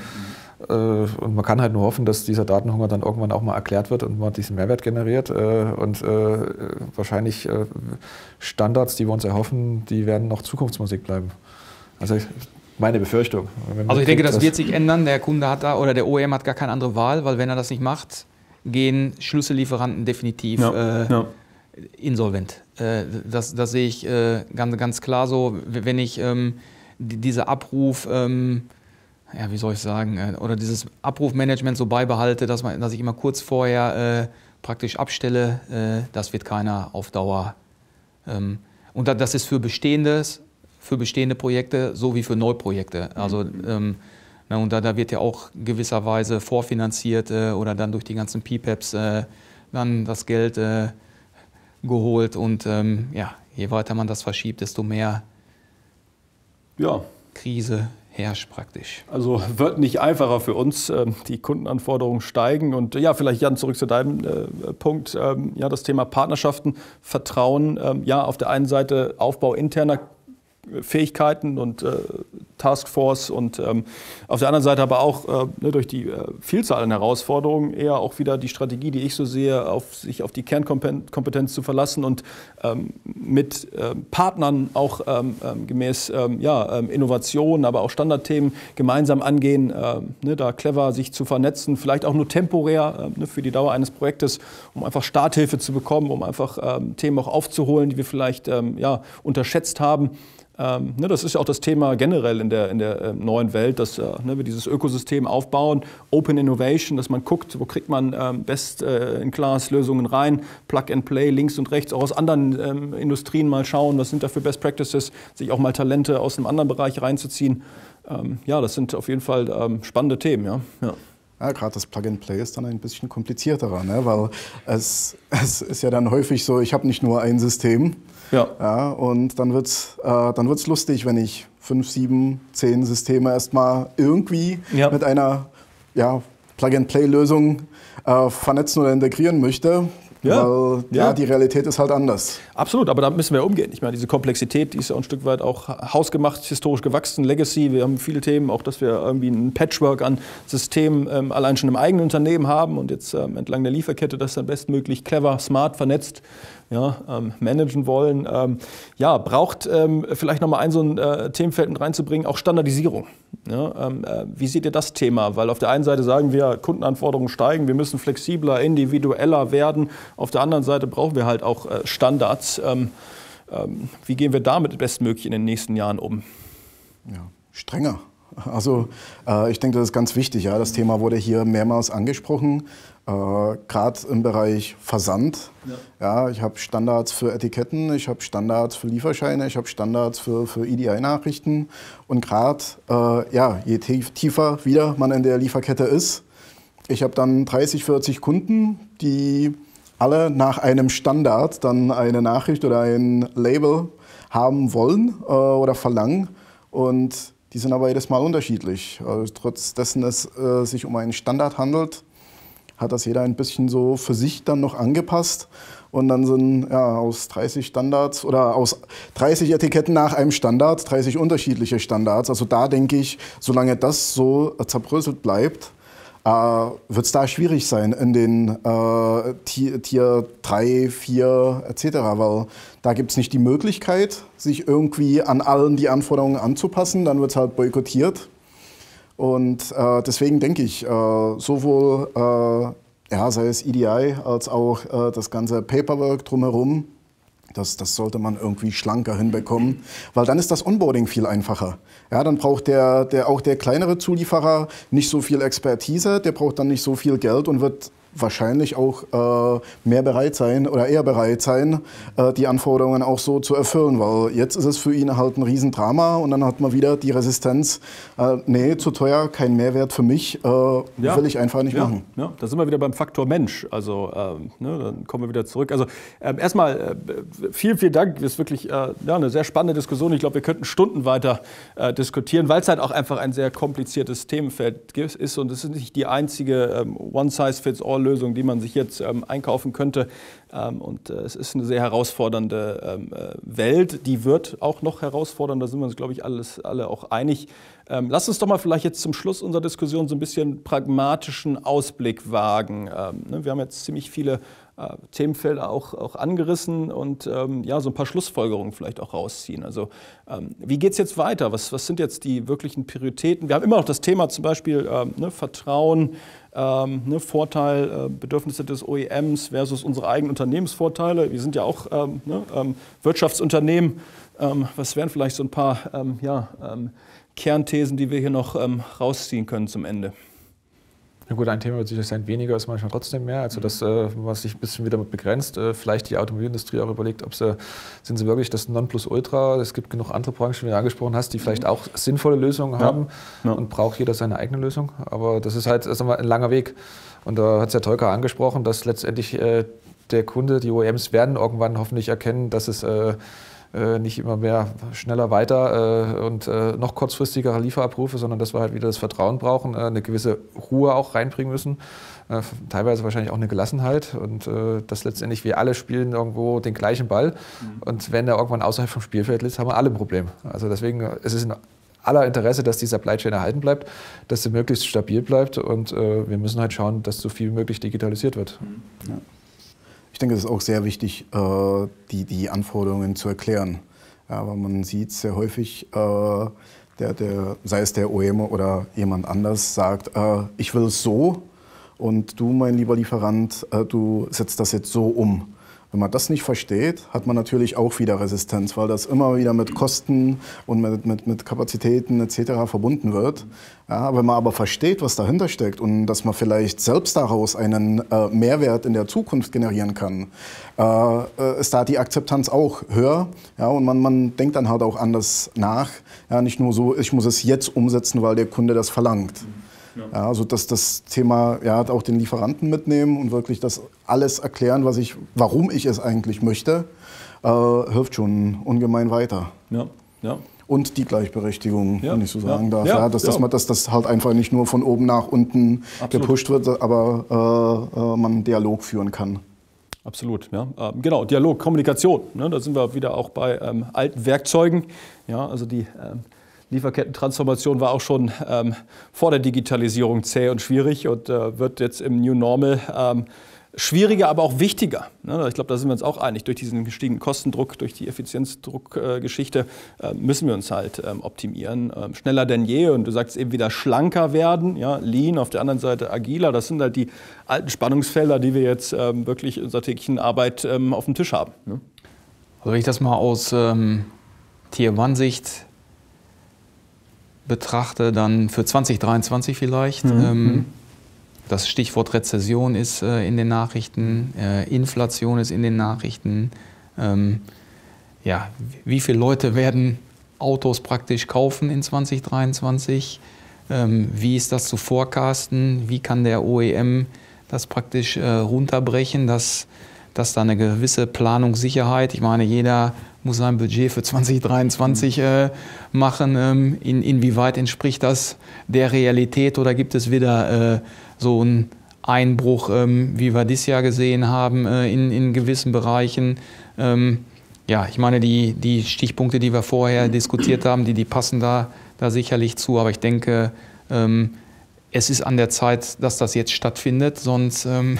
Und man kann halt nur hoffen, dass dieser Datenhunger dann irgendwann auch mal erklärt wird und man diesen Mehrwert generiert. Und wahrscheinlich Standards, die wir uns erhoffen, die werden noch Zukunftsmusik bleiben. Also meine Befürchtung.
Also ich denke, das wird sich ändern. Der Kunde hat da oder der O E M hat gar keine andere Wahl, weil wenn er das nicht macht, gehen Schlüssellieferanten definitiv ja, äh, ja. insolvent. Äh, das, das sehe ich äh, ganz, ganz klar so. Wenn ich ähm, die, diese Abruf ähm, ja, wie soll ich sagen, oder dieses Abrufmanagement so beibehalte, dass, man, dass ich immer kurz vorher äh, praktisch abstelle, äh, das wird keiner auf Dauer. Ähm, und das ist für bestehendes, für bestehende Projekte sowie für Neuprojekte. Also, ähm, na, und da, da wird ja auch gewisserweise vorfinanziert äh, oder dann durch die ganzen P P A Ps äh, dann das Geld äh, geholt. Und ähm, ja, je weiter man das verschiebt, desto mehr
ja.
Krise herrscht praktisch.
Also wird nicht einfacher für uns. Die Kundenanforderungen steigen. Und ja, vielleicht Jan, zurück zu deinem äh, Punkt. Ähm, ja, das Thema Partnerschaften, Vertrauen. Ähm, ja, auf der einen Seite Aufbau interner Fähigkeiten und äh, Taskforce und ähm, auf der anderen Seite aber auch äh, ne, durch die äh, Vielzahl an Herausforderungen eher auch wieder die Strategie, die ich so sehe, auf sich auf die Kernkompetenz zu verlassen und ähm, mit äh, Partnern auch ähm, ähm, gemäß ähm, ja, ähm, Innovationen, aber auch Standardthemen gemeinsam angehen, äh, ne, da clever sich zu vernetzen, vielleicht auch nur temporär äh, ne, für die Dauer eines Projektes, um einfach Starthilfe zu bekommen, um einfach ähm, Themen auch aufzuholen, die wir vielleicht ähm, ja, unterschätzt haben. Ähm, ne, das ist ja auch das Thema generell in der, in der äh, neuen Welt, dass äh, ne, wir dieses Ökosystem aufbauen, Open Innovation, dass man guckt, wo kriegt man ähm, Best-in-Class-Lösungen rein, Plug and Play, links und rechts, auch aus anderen ähm, Industrien mal schauen, was sind da für Best Practices, sich auch mal Talente aus einem anderen Bereich reinzuziehen. Ähm, ja, das sind auf jeden Fall ähm, spannende Themen. Ja. Ja.
Ja, gerade das Plug-and-Play ist dann ein bisschen komplizierter, ne? Weil es, es ist ja dann häufig so, ich habe nicht nur ein System.
Ja.
Ja, und dann wird es äh, dann wird's lustig, wenn ich fünf, sieben, zehn Systeme erstmal irgendwie ja. mit einer ja, Plug-and-Play-Lösung äh, vernetzen oder integrieren möchte. Ja. Weil ja. ja, die Realität ist halt anders.
Absolut, aber da müssen wir umgehen. Ich meine, diese Komplexität, die ist ja ein Stück weit auch hausgemacht, historisch gewachsen, Legacy. Wir haben viele Themen, auch dass wir irgendwie ein Patchwork an Systemen ähm, allein schon im eigenen Unternehmen haben und jetzt ähm, entlang der Lieferkette das dann bestmöglich clever, smart, vernetzt ja, ähm, managen wollen. Ähm, ja, braucht ähm, vielleicht nochmal ein so ein äh, Themenfeld mit reinzubringen, auch Standardisierung. Ja, ähm, äh, wie seht ihr das Thema? Weil auf der einen Seite sagen wir, Kundenanforderungen steigen, wir müssen flexibler, individueller werden. Auf der anderen Seite brauchen wir halt auch äh, Standards. Ähm, ähm, wie gehen wir damit bestmöglich in den nächsten Jahren um?
Ja, strenger. Also äh, ich denke, das ist ganz wichtig. Ja. Das Thema wurde hier mehrmals angesprochen, äh, gerade im Bereich Versand. Ja. Ja, ich habe Standards für Etiketten, ich habe Standards für Lieferscheine, ich habe Standards für, für E D I-Nachrichten. Und gerade äh, ja, je tiefer wieder man in der Lieferkette ist, ich habe dann dreißig, vierzig Kunden, die alle nach einem Standard dann eine Nachricht oder ein Label haben wollen äh, oder verlangen. Und die sind aber jedes Mal unterschiedlich. Also trotz dessen es äh, sich um einen Standard handelt, hat das jeder ein bisschen so für sich dann noch angepasst. Und dann sind ja, aus dreißig Standards oder aus dreißig Etiketten nach einem Standard dreißig unterschiedliche Standards. Also da denke ich, solange das so zerbröselt bleibt, äh, wird es da schwierig sein in den äh, Tier drei, vier et cetera. Weil da gibt es nicht die Möglichkeit, sich irgendwie an allen die Anforderungen anzupassen. Dann wird es halt boykottiert. Und äh, deswegen denke ich, äh, sowohl äh, ja, sei es E D I als auch äh, das ganze Paperwork drumherum, das, das sollte man irgendwie schlanker hinbekommen, weil dann ist das Onboarding viel einfacher. Ja, dann braucht der, der, auch der kleinere Zulieferer nicht so viel Expertise, der braucht dann nicht so viel Geld und wird wahrscheinlich auch äh, mehr bereit sein oder eher bereit sein, äh, die Anforderungen auch so zu erfüllen, weil jetzt ist es für ihn halt ein Riesendrama und dann hat man wieder die Resistenz, äh, nee, zu teuer, kein Mehrwert für mich, äh, ja. will ich einfach nicht
ja.
machen.
Ja. Da sind wir wieder beim Faktor Mensch, also ähm, ne, dann kommen wir wieder zurück. Also äh, erstmal äh, vielen, vielen Dank, das ist wirklich äh, ja, eine sehr spannende Diskussion. Ich glaube, wir könnten Stunden weiter äh, diskutieren, weil es halt auch einfach ein sehr kompliziertes Themenfeld ist und es ist nicht die einzige ähm, One-Size-Fits-All Lösung, die man sich jetzt ähm, einkaufen könnte. Ähm, und äh, es ist eine sehr herausfordernde ähm, Welt. Die wird auch noch herausfordernder, da sind wir uns, glaube ich, alles, alle auch einig. Ähm, lasst uns doch mal vielleicht jetzt zum Schluss unserer Diskussion so ein bisschen pragmatischen Ausblick wagen. Ähm, ne, wir haben jetzt ziemlich viele äh, Themenfelder auch, auch angerissen und ähm, ja, so ein paar Schlussfolgerungen vielleicht auch rausziehen. Also ähm, wie geht es jetzt weiter? Was, was sind jetzt die wirklichen Prioritäten? Wir haben immer noch das Thema zum Beispiel ähm, ne, Vertrauen, Ähm, ne, Vorteil, äh, Bedürfnisse des O E Ms versus unsere eigenen Unternehmensvorteile. Wir sind ja auch ähm, ne, ähm, Wirtschaftsunternehmen. Ähm, was wären vielleicht so ein paar ähm, ja, ähm, Kernthesen, die wir hier noch ähm, rausziehen können zum Ende?
Ja gut, ein Thema wird sicher sein, weniger ist manchmal trotzdem mehr. Also das, äh, was sich ein bisschen wieder begrenzt, äh, vielleicht die Automobilindustrie auch überlegt, ob sie, sind sie wirklich das Nonplusultra. Es gibt genug andere Branchen, wie du angesprochen hast, die vielleicht auch sinnvolle Lösungen ja. haben ja. und braucht jeder seine eigene Lösung. Aber das ist halt sagen wir, ein langer Weg. Und da hat es ja Tolka angesprochen, dass letztendlich äh, der Kunde, die O E Ms werden irgendwann hoffentlich erkennen, dass es äh, nicht immer mehr schneller weiter äh, und äh, noch kurzfristigere Lieferabrufe, sondern dass wir halt wieder das Vertrauen brauchen, äh, eine gewisse Ruhe auch reinbringen müssen, äh, teilweise wahrscheinlich auch eine Gelassenheit und äh, dass letztendlich wir alle spielen irgendwo den gleichen Ball mhm. und wenn er irgendwann außerhalb vom Spielfeld ist, haben wir alle ein Problem. Also deswegen es ist es in aller Interesse, dass die Supply Chain erhalten bleibt, dass sie möglichst stabil bleibt und äh, wir müssen halt schauen, dass so viel wie möglich digitalisiert wird.
Ja. Ich denke, es ist auch sehr wichtig, äh, die, die Anforderungen zu erklären. Ja, aber man sieht sehr häufig, äh, der, der, sei es der O E M oder jemand anders, sagt, äh, ich will es so und du, mein lieber Lieferant, äh, du setzt das jetzt so um. Wenn man das nicht versteht, hat man natürlich auch wieder Resistenz, weil das immer wieder mit Kosten und mit, mit, mit Kapazitäten et cetera verbunden wird. Ja, wenn man aber versteht, was dahinter steckt und dass man vielleicht selbst daraus einen äh, Mehrwert in der Zukunft generieren kann, äh, ist da die Akzeptanz auch höher. Ja, und man, man denkt dann halt auch anders nach. Ja, nicht nur so, ich muss es jetzt umsetzen, weil der Kunde das verlangt. Ja, also dass das Thema, ja, auch den Lieferanten mitnehmen und wirklich das alles erklären, was ich, warum ich es eigentlich möchte, äh, hilft schon ungemein weiter. Ja, ja. Und die Gleichberechtigung, ja, wenn ich so sagen ja. darf. Ja, ja, dass, dass, ja. man, dass das halt einfach nicht nur von oben nach unten Absolut. gepusht wird, aber äh, äh, man einen Dialog führen kann.
Absolut, ja. Ähm, genau, Dialog, Kommunikation. Ne, da sind wir wieder auch bei ähm, alten Werkzeugen. Ja, also die ähm, Lieferkettentransformation war auch schon ähm, vor der Digitalisierung zäh und schwierig und äh, wird jetzt im New Normal ähm, schwieriger, aber auch wichtiger. Ne? Ich glaube, da sind wir uns auch einig. Durch diesen gestiegenen Kostendruck, durch die Effizienzdruckgeschichte äh, äh, müssen wir uns halt ähm, optimieren. Ähm, schneller denn je und du sagst eben wieder schlanker werden, ja? Lean, auf der anderen Seite agiler. Das sind halt die alten Spannungsfelder, die wir jetzt ähm, wirklich in unserer täglichen Arbeit ähm, auf dem Tisch haben. Ne?
Also wenn ich das mal aus ähm, Tier-One-Sicht betrachte, dann für zwanzig dreiundzwanzig vielleicht. Mhm. Ähm, das Stichwort Rezession ist äh, in den Nachrichten, äh, Inflation ist in den Nachrichten. Ähm, ja, wie viele Leute werden Autos praktisch kaufen in zwanzig dreiundzwanzig? Ähm, wie ist das zu forecasten? Wie kann der O E M das praktisch äh, runterbrechen, dass, dass da eine gewisse Planungssicherheit, ich meine, jeder muss sein Budget für zwanzig dreiundzwanzig äh, machen. Ähm, in, inwieweit entspricht das der Realität oder gibt es wieder äh, so einen Einbruch, ähm, wie wir dieses Jahr gesehen haben, äh, in, in gewissen Bereichen? Ähm, ja, ich meine, die, die Stichpunkte, die wir vorher diskutiert haben, die, die passen da, da sicherlich zu. Aber ich denke, ähm, es ist an der Zeit, dass das jetzt stattfindet, sonst ähm,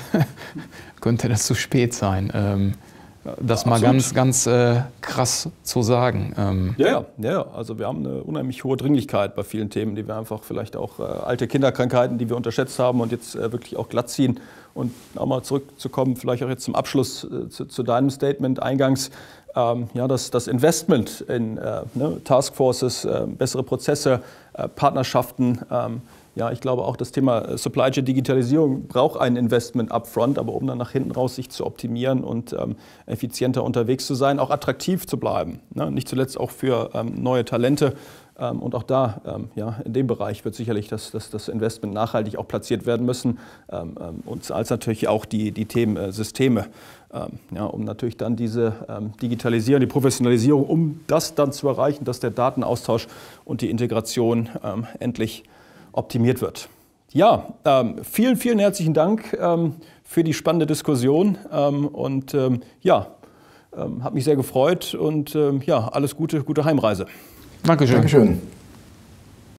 könnte das zu spät sein. Ähm, Das mal Absolut. ganz, ganz äh, krass zu sagen. Ähm.
Ja, ja, ja, also wir haben eine unheimlich hohe Dringlichkeit bei vielen Themen, die wir einfach vielleicht auch äh, alte Kinderkrankheiten, die wir unterschätzt haben und jetzt äh, wirklich auch glatt ziehen. Und auch mal zurückzukommen, vielleicht auch jetzt zum Abschluss äh, zu, zu deinem Statement eingangs, ähm, ja, das, das Investment in äh, ne, Taskforces, äh, bessere Prozesse, äh, Partnerschaften. Ähm, Ja, ich glaube auch, das Thema Supply Chain Digitalisierung braucht ein Investment upfront, aber um dann nach hinten raus sich zu optimieren und ähm, effizienter unterwegs zu sein, auch attraktiv zu bleiben. Ne? Nicht zuletzt auch für ähm, neue Talente. Ähm, und auch da, ähm, ja, in dem Bereich wird sicherlich das, das, das Investment nachhaltig auch platziert werden müssen. Ähm, ähm, und als natürlich auch die, die Themen äh, Systeme, ähm, ja, um natürlich dann diese ähm, Digitalisierung, die Professionalisierung, um das dann zu erreichen, dass der Datenaustausch und die Integration ähm, endlich optimiert wird. Ja, ähm, vielen, vielen herzlichen Dank ähm, für die spannende Diskussion ähm, und ähm, ja, ähm, hat mich sehr gefreut und ähm, ja, alles Gute, gute Heimreise.
Dankeschön.
Dankeschön.